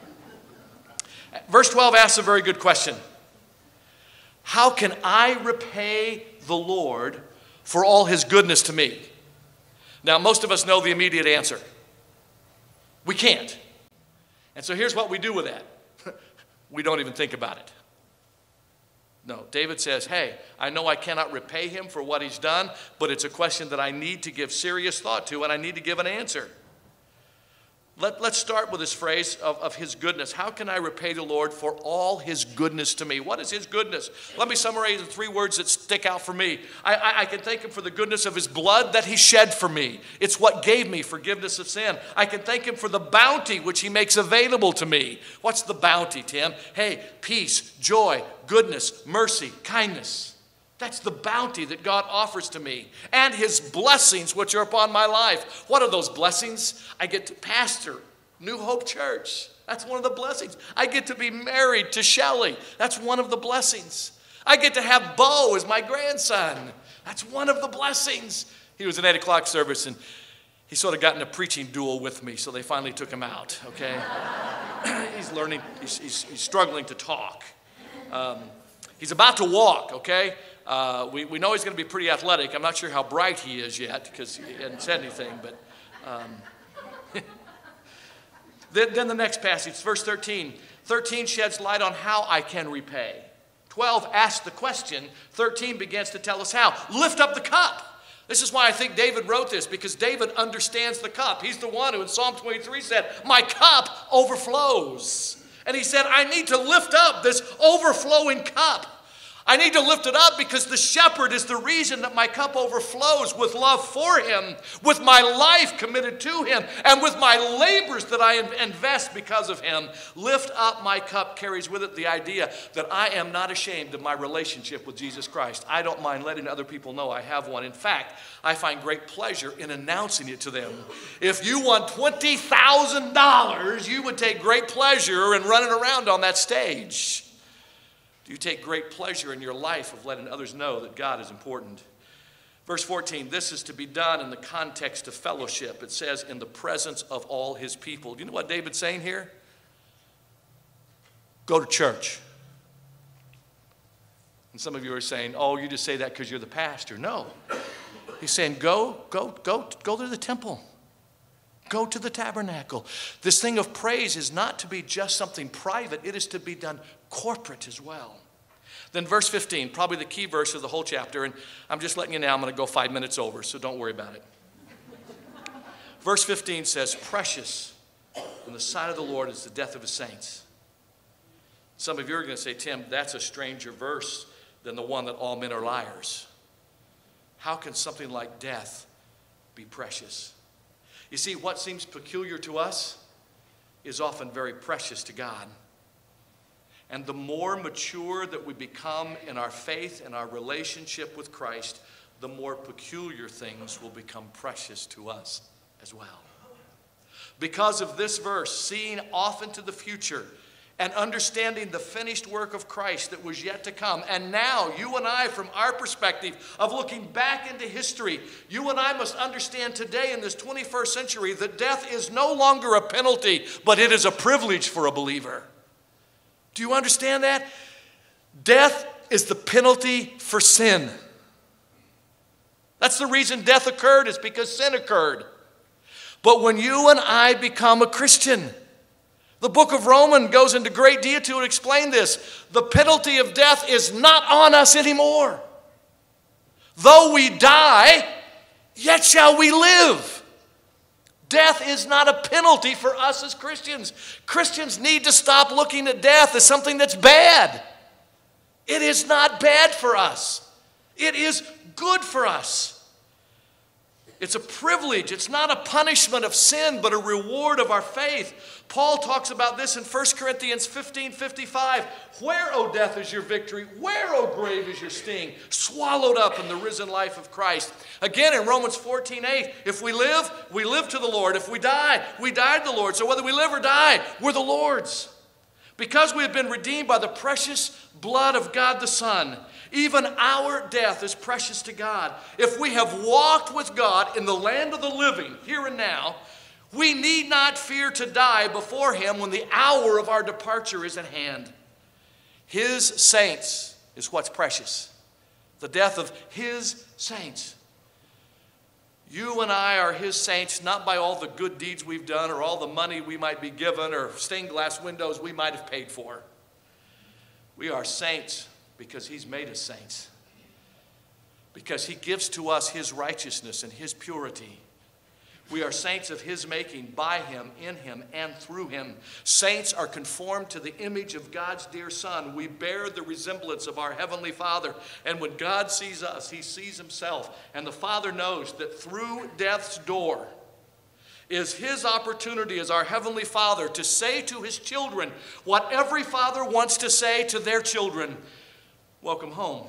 [SPEAKER 5] Verse 12 asks a very good question. How can I repay the Lord for all his goodness to me? Now, most of us know the immediate answer. We can't. And so here's what we do with that. We don't even think about it. No, David says, hey, I know I cannot repay him for what he's done, but it's a question that I need to give serious thought to, and I need to give an answer. Let's start with this phrase of his goodness. How can I repay the Lord for all his goodness to me? What is his goodness? Let me summarize in 3 words that stick out for me. I can thank him for the goodness of his blood that he shed for me. It's what gave me forgiveness of sin. I can thank him for the bounty which he makes available to me. What's the bounty, Tim? Hey, peace, joy, goodness, mercy, kindness. That's the bounty that God offers to me. And his blessings which are upon my life. What are those blessings? I get to pastor New Hope Church. That's one of the blessings. I get to be married to Shelley. That's one of the blessings. I get to have Bo as my grandson. That's one of the blessings. He was an 8 o'clock service and he sort of got in a preaching duel with me, so they finally took him out, okay? He's learning, he's struggling to talk. He's about to walk, okay? We know he's going to be pretty athletic. I'm not sure how bright he is yet because he hasn't said anything. But then the next passage, verse 13. 13 sheds light on how I can repay. 12 asks the question. 13 begins to tell us how. Lift up the cup. This is why I think David wrote this, because David understands the cup. He's the one who in Psalm 23 said, my cup overflows. And he said, I need to lift up this overflowing cup. I need to lift it up because the shepherd is the reason that my cup overflows with love for him, with my life committed to him, and with my labors that I invest because of him. Lift up my cup carries with it the idea that I am not ashamed of my relationship with Jesus Christ. I don't mind letting other people know I have one. In fact, I find great pleasure in announcing it to them. If you won $20,000, you would take great pleasure in running around on that stage. Do you take great pleasure in your life of letting others know that God is important? Verse 14, this is to be done in the context of fellowship. It says, in the presence of all his people. Do you know what David's saying here? Go to church. And some of you are saying, oh, you just say that because you're the pastor. No. He's saying, go to the temple. Go to the tabernacle. This thing of praise is not to be just something private. It is to be done corporate as well. Then verse 15, probably the key verse of the whole chapter. And I'm just letting you know I'm going to go 5 minutes over, so don't worry about it. Verse 15 says, precious in the sight of the Lord is the death of his saints. Some of you are going to say, Tim, that's a stranger verse than the one that all men are liars. How can something like death be precious? You see, what seems peculiar to us is often very precious to God. And the more mature that we become in our faith and our relationship with Christ, the more peculiar things will become precious to us as well. Because of this verse, seeing off into the future and understanding the finished work of Christ that was yet to come. And now, you and I, from our perspective of looking back into history, you and I must understand today in this 21st century that death is no longer a penalty, but it is a privilege for a believer. Do you understand that? Death is the penalty for sin. That's the reason death occurred, is because sin occurred. But when you and I become a Christian, The book of Romans goes into great detail to explain this. The penalty of death is not on us anymore. Though we die, yet shall we live. Death is not a penalty for us as Christians. Christians need to stop looking at death as something that's bad. It is not bad for us. It is good for us. It's a privilege. It's not a punishment of sin, but a reward of our faith. Paul talks about this in 1 Corinthians 15:55. Where, O death, is your victory? Where, O grave, is your sting? Swallowed up in the risen life of Christ. Again, in Romans 14:8, if we live to the Lord. If we die to the Lord. So whether we live or die, we're the Lord's. Because we have been redeemed by the precious blood of God the Son, even our death is precious to God. If we have walked with God in the land of the living, here and now, we need not fear to die before Him when the hour of our departure is at hand. His saints is what's precious. The death of His saints. You and I are His saints, not by all the good deeds we've done or all the money we might be given or stained glass windows we might have paid for. We are saints because He's made us saints. Because He gives to us His righteousness and His purity. We are saints of His making, by Him, in Him, and through Him. Saints are conformed to the image of God's dear Son. We bear the resemblance of our Heavenly Father. And when God sees us, He sees Himself. And the Father knows that through death's door is His opportunity as our Heavenly Father to say to His children what every father wants to say to their children. Welcome home,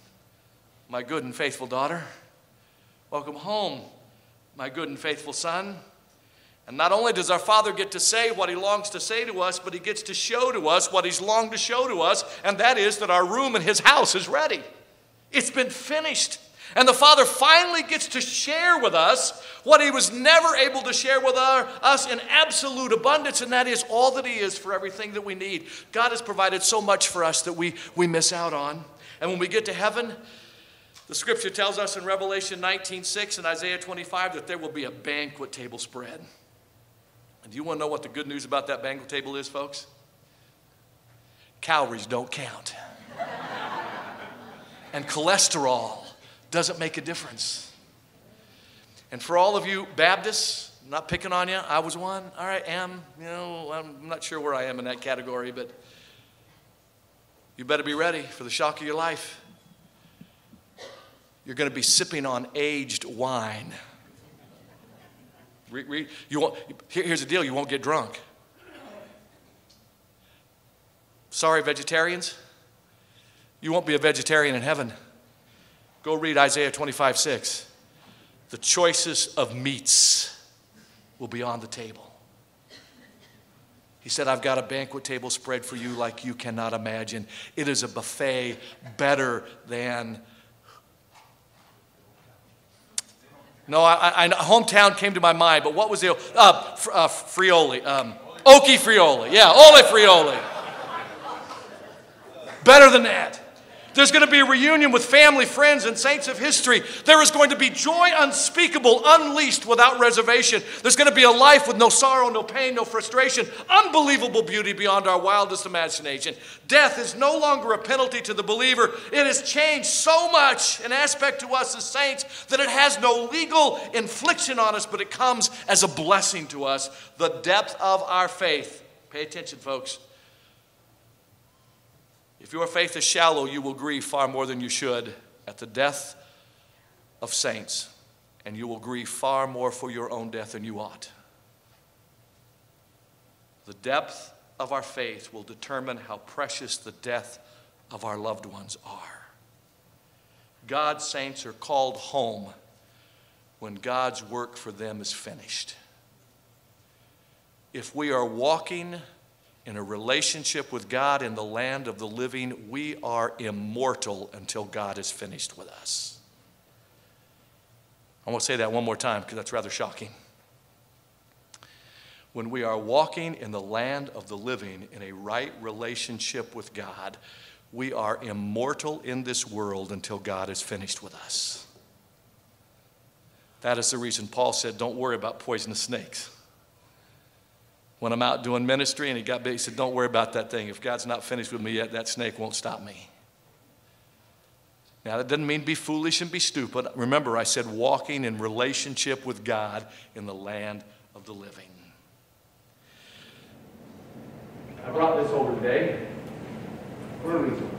[SPEAKER 5] my good and faithful daughter. Welcome home, my good and faithful son. And not only does our Father get to say what He longs to say to us, but He gets to show to us what He's longed to show to us, and that is that our room in His house is ready. It's been finished. And the Father finally gets to share with us what He was never able to share with us in absolute abundance, and that is all that He is for everything that we need. God has provided so much for us that we miss out on. And when we get to heaven, the Scripture tells us in Revelation 19:6 and Isaiah 25 that there will be a banquet table spread. And do you want to know what the good news about that banquet table is, folks? Calories don't count. And cholesterol doesn't make a difference. And for all of you Baptists, I'm not picking on you, I was one, all right, I'm not sure where I am in that category, but you better be ready for the shock of your life. You're going to be sipping on aged wine. Here's the deal, you won't get drunk. Sorry, vegetarians, you won't be a vegetarian in heaven. Go read Isaiah 25:6. The choicest of meats will be on the table. He said, I've got a banquet table spread for you like you cannot imagine. It is a buffet better than... No, hometown came to my mind, but what was the... Frioli. Oki Frioli. Yeah, Ole Frioli. Better than that. There's going to be a reunion with family, friends, and saints of history. There is going to be joy unspeakable, unleashed without reservation. There's going to be a life with no sorrow, no pain, no frustration. Unbelievable beauty beyond our wildest imagination. Death is no longer a penalty to the believer. It has changed so much an aspect to us as saints that it has no legal infliction on us, but it comes as a blessing to us. The depth of our faith. Pay attention, folks. If your faith is shallow, you will grieve far more than you should at the death of saints, and you will grieve far more for your own death than you ought. The depth of our faith will determine how precious the death of our loved ones are. God's saints are called home when God's work for them is finished. If we are walking in a relationship with God in the land of the living, we are immortal until God is finished with us. I want to say that one more time because that's rather shocking. When we are walking in the land of the living in a right relationship with God, we are immortal in this world until God is finished with us. That is the reason Paul said, don't worry about poisonous snakes. when I'm out doing ministry, and he said, don't worry about that thing. If God's not finished with me yet, that snake won't stop me. Now, that doesn't mean be foolish and be stupid. Remember, I said walking in relationship with God in the land of the living. I brought this over today for a reason.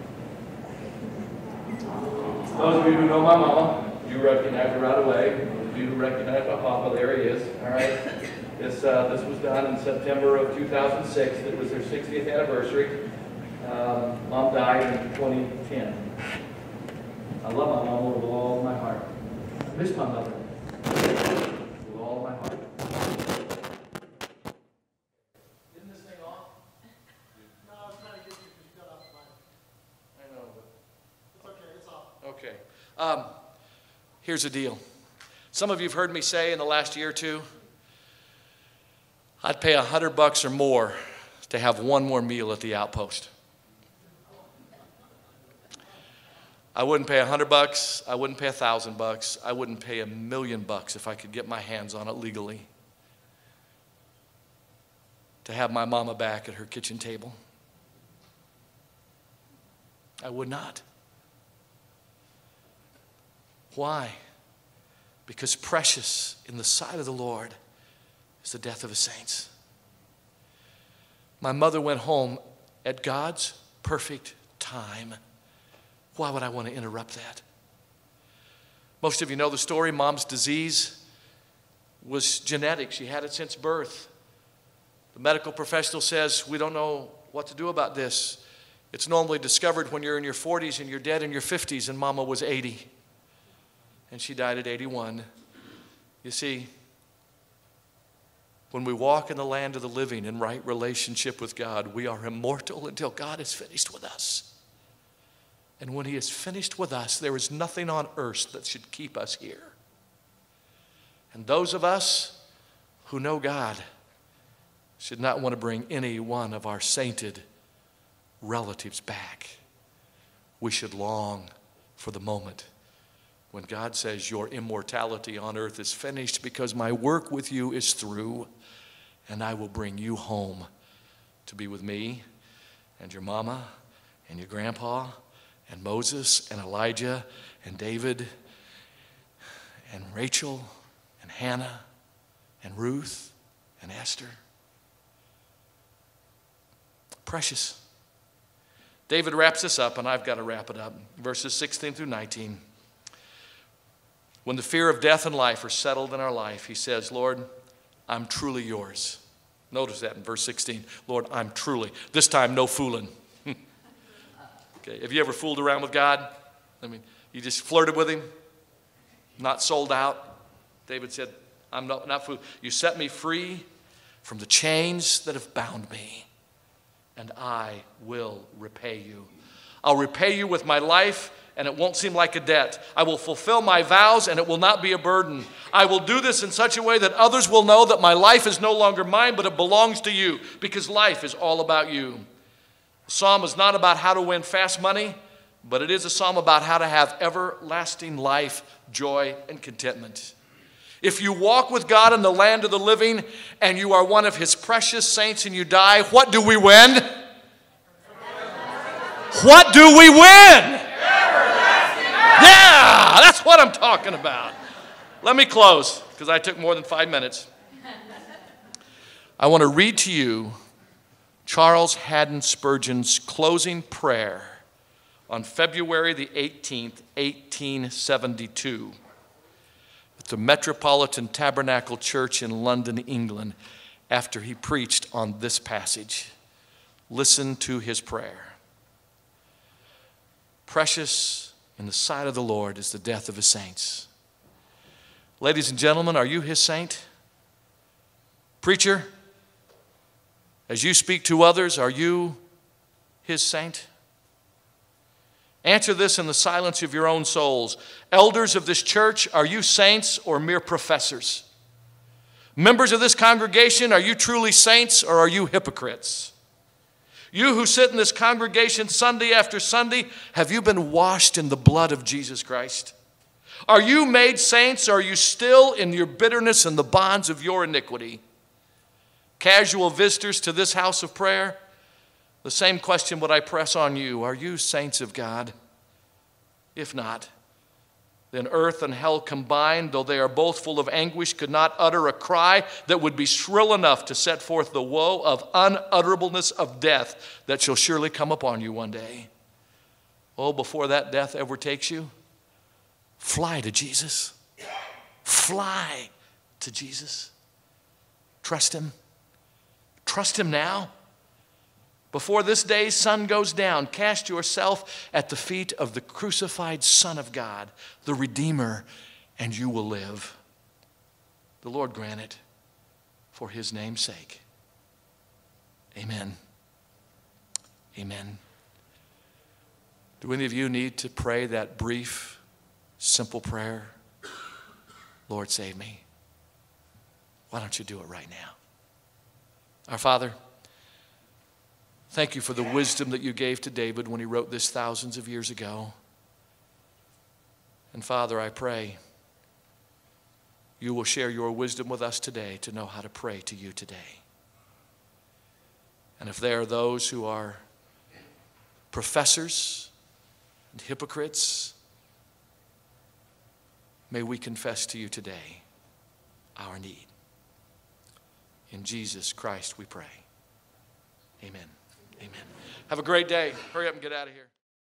[SPEAKER 5] Those of you who know my mama, you recognize her right away. Those of you who recognize my papa, there he is. All right. This was done in September of 2006. It was their 60th anniversary. Mom died in 2010. I love my mama with all my heart. I miss my mother with all my heart. Isn't this thing off?
[SPEAKER 6] No, I was trying to get you because you got off mine.
[SPEAKER 5] I know, but
[SPEAKER 6] It's okay, it's off.
[SPEAKER 5] okay. Here's the deal. Some of you have heard me say in the last year or two, I'd pay $100 or more to have one more meal at the Outpost. I wouldn't pay $100. I wouldn't pay $1,000. I wouldn't pay $1 million if I could get my hands on it legally. To have my mama back at her kitchen table. I would not. Why? Because precious in the sight of the Lord is the death of his saints. My mother went home at God's perfect time. Why would I want to interrupt that? Most of you know the story. Mom's disease was genetic. She had it since birth. The medical professional says, we don't know what to do about this. It's normally discovered when you're in your 40s and you're dead in your 50s, and Mama was 80. And she died at 81. You see, when we walk in the land of the living in right relationship with God, we are immortal until God is finished with us. And when he is finished with us, there is nothing on earth that should keep us here. And those of us who know God should not want to bring any one of our sainted relatives back. We should long for the moment when God says your immortality on earth is finished because my work with you is through, and I will bring you home to be with me and your mama and your grandpa and Moses and Elijah and David and Rachel and Hannah and Ruth and Esther. Precious. David wraps this up, and I've got to wrap it up. Verses 16 through 19. When the fear of death and life are settled in our life, he says, Lord, I'm truly yours. Notice that in verse 16. Lord, I'm truly. This time, no fooling. Okay, have you ever fooled around with God? I mean, you just flirted with him? Not sold out? David said, I'm not fooled. You set me free from the chains that have bound me, and I will repay you. I'll repay you with my life, and it won't seem like a debt. I will fulfill my vows, and it will not be a burden. I will do this in such a way that others will know that my life is no longer mine, but it belongs to you, because life is all about you. The psalm is not about how to win fast money, but it is a psalm about how to have everlasting life, joy, and contentment. If you walk with God in the land of the living, and you are one of his precious saints and you die, what do we win? What do we win? Yeah, that's what I'm talking about. Let me close, because I took more than 5 minutes. I want to read to you Charles Haddon Spurgeon's closing prayer on February the 18th, 1872, at the Metropolitan Tabernacle Church in London, England, after he preached on this passage. Listen to his prayer. Precious in the sight of the Lord is the death of his saints. Ladies and gentlemen, are you his saint? Preacher, as you speak to others, are you his saint? Answer this in the silence of your own souls. Elders of this church, are you saints or mere professors? Members of this congregation, are you truly saints or are you hypocrites? You who sit in this congregation Sunday after Sunday, have you been washed in the blood of Jesus Christ? Are you made saints or are you still in your bitterness and the bonds of your iniquity? casual visitors to this house of prayer, the same question would I press on you. Are you saints of God? If not, then earth and hell combined, though they are both full of anguish, could not utter a cry that would be shrill enough to set forth the woe of unutterableness of death that shall surely come upon you one day. Oh, before that death ever takes you, fly to Jesus. Fly to Jesus. Trust him. Trust him now. Before this day's sun goes down, cast yourself at the feet of the crucified Son of God, the Redeemer, and you will live. The Lord grant it for his name's sake. Amen. Amen. Do any of you need to pray that brief, simple prayer? Lord, save me. Why don't you do it right now? Our Father, thank you for the wisdom that you gave to David when he wrote this thousands of years ago. And Father, I pray you will share your wisdom with us today to know how to pray to you today. And if there are those who are professors and hypocrites, may we confess to you today our need. In Jesus Christ we pray. Amen. Amen. Have a great day. Hurry up and get out of here.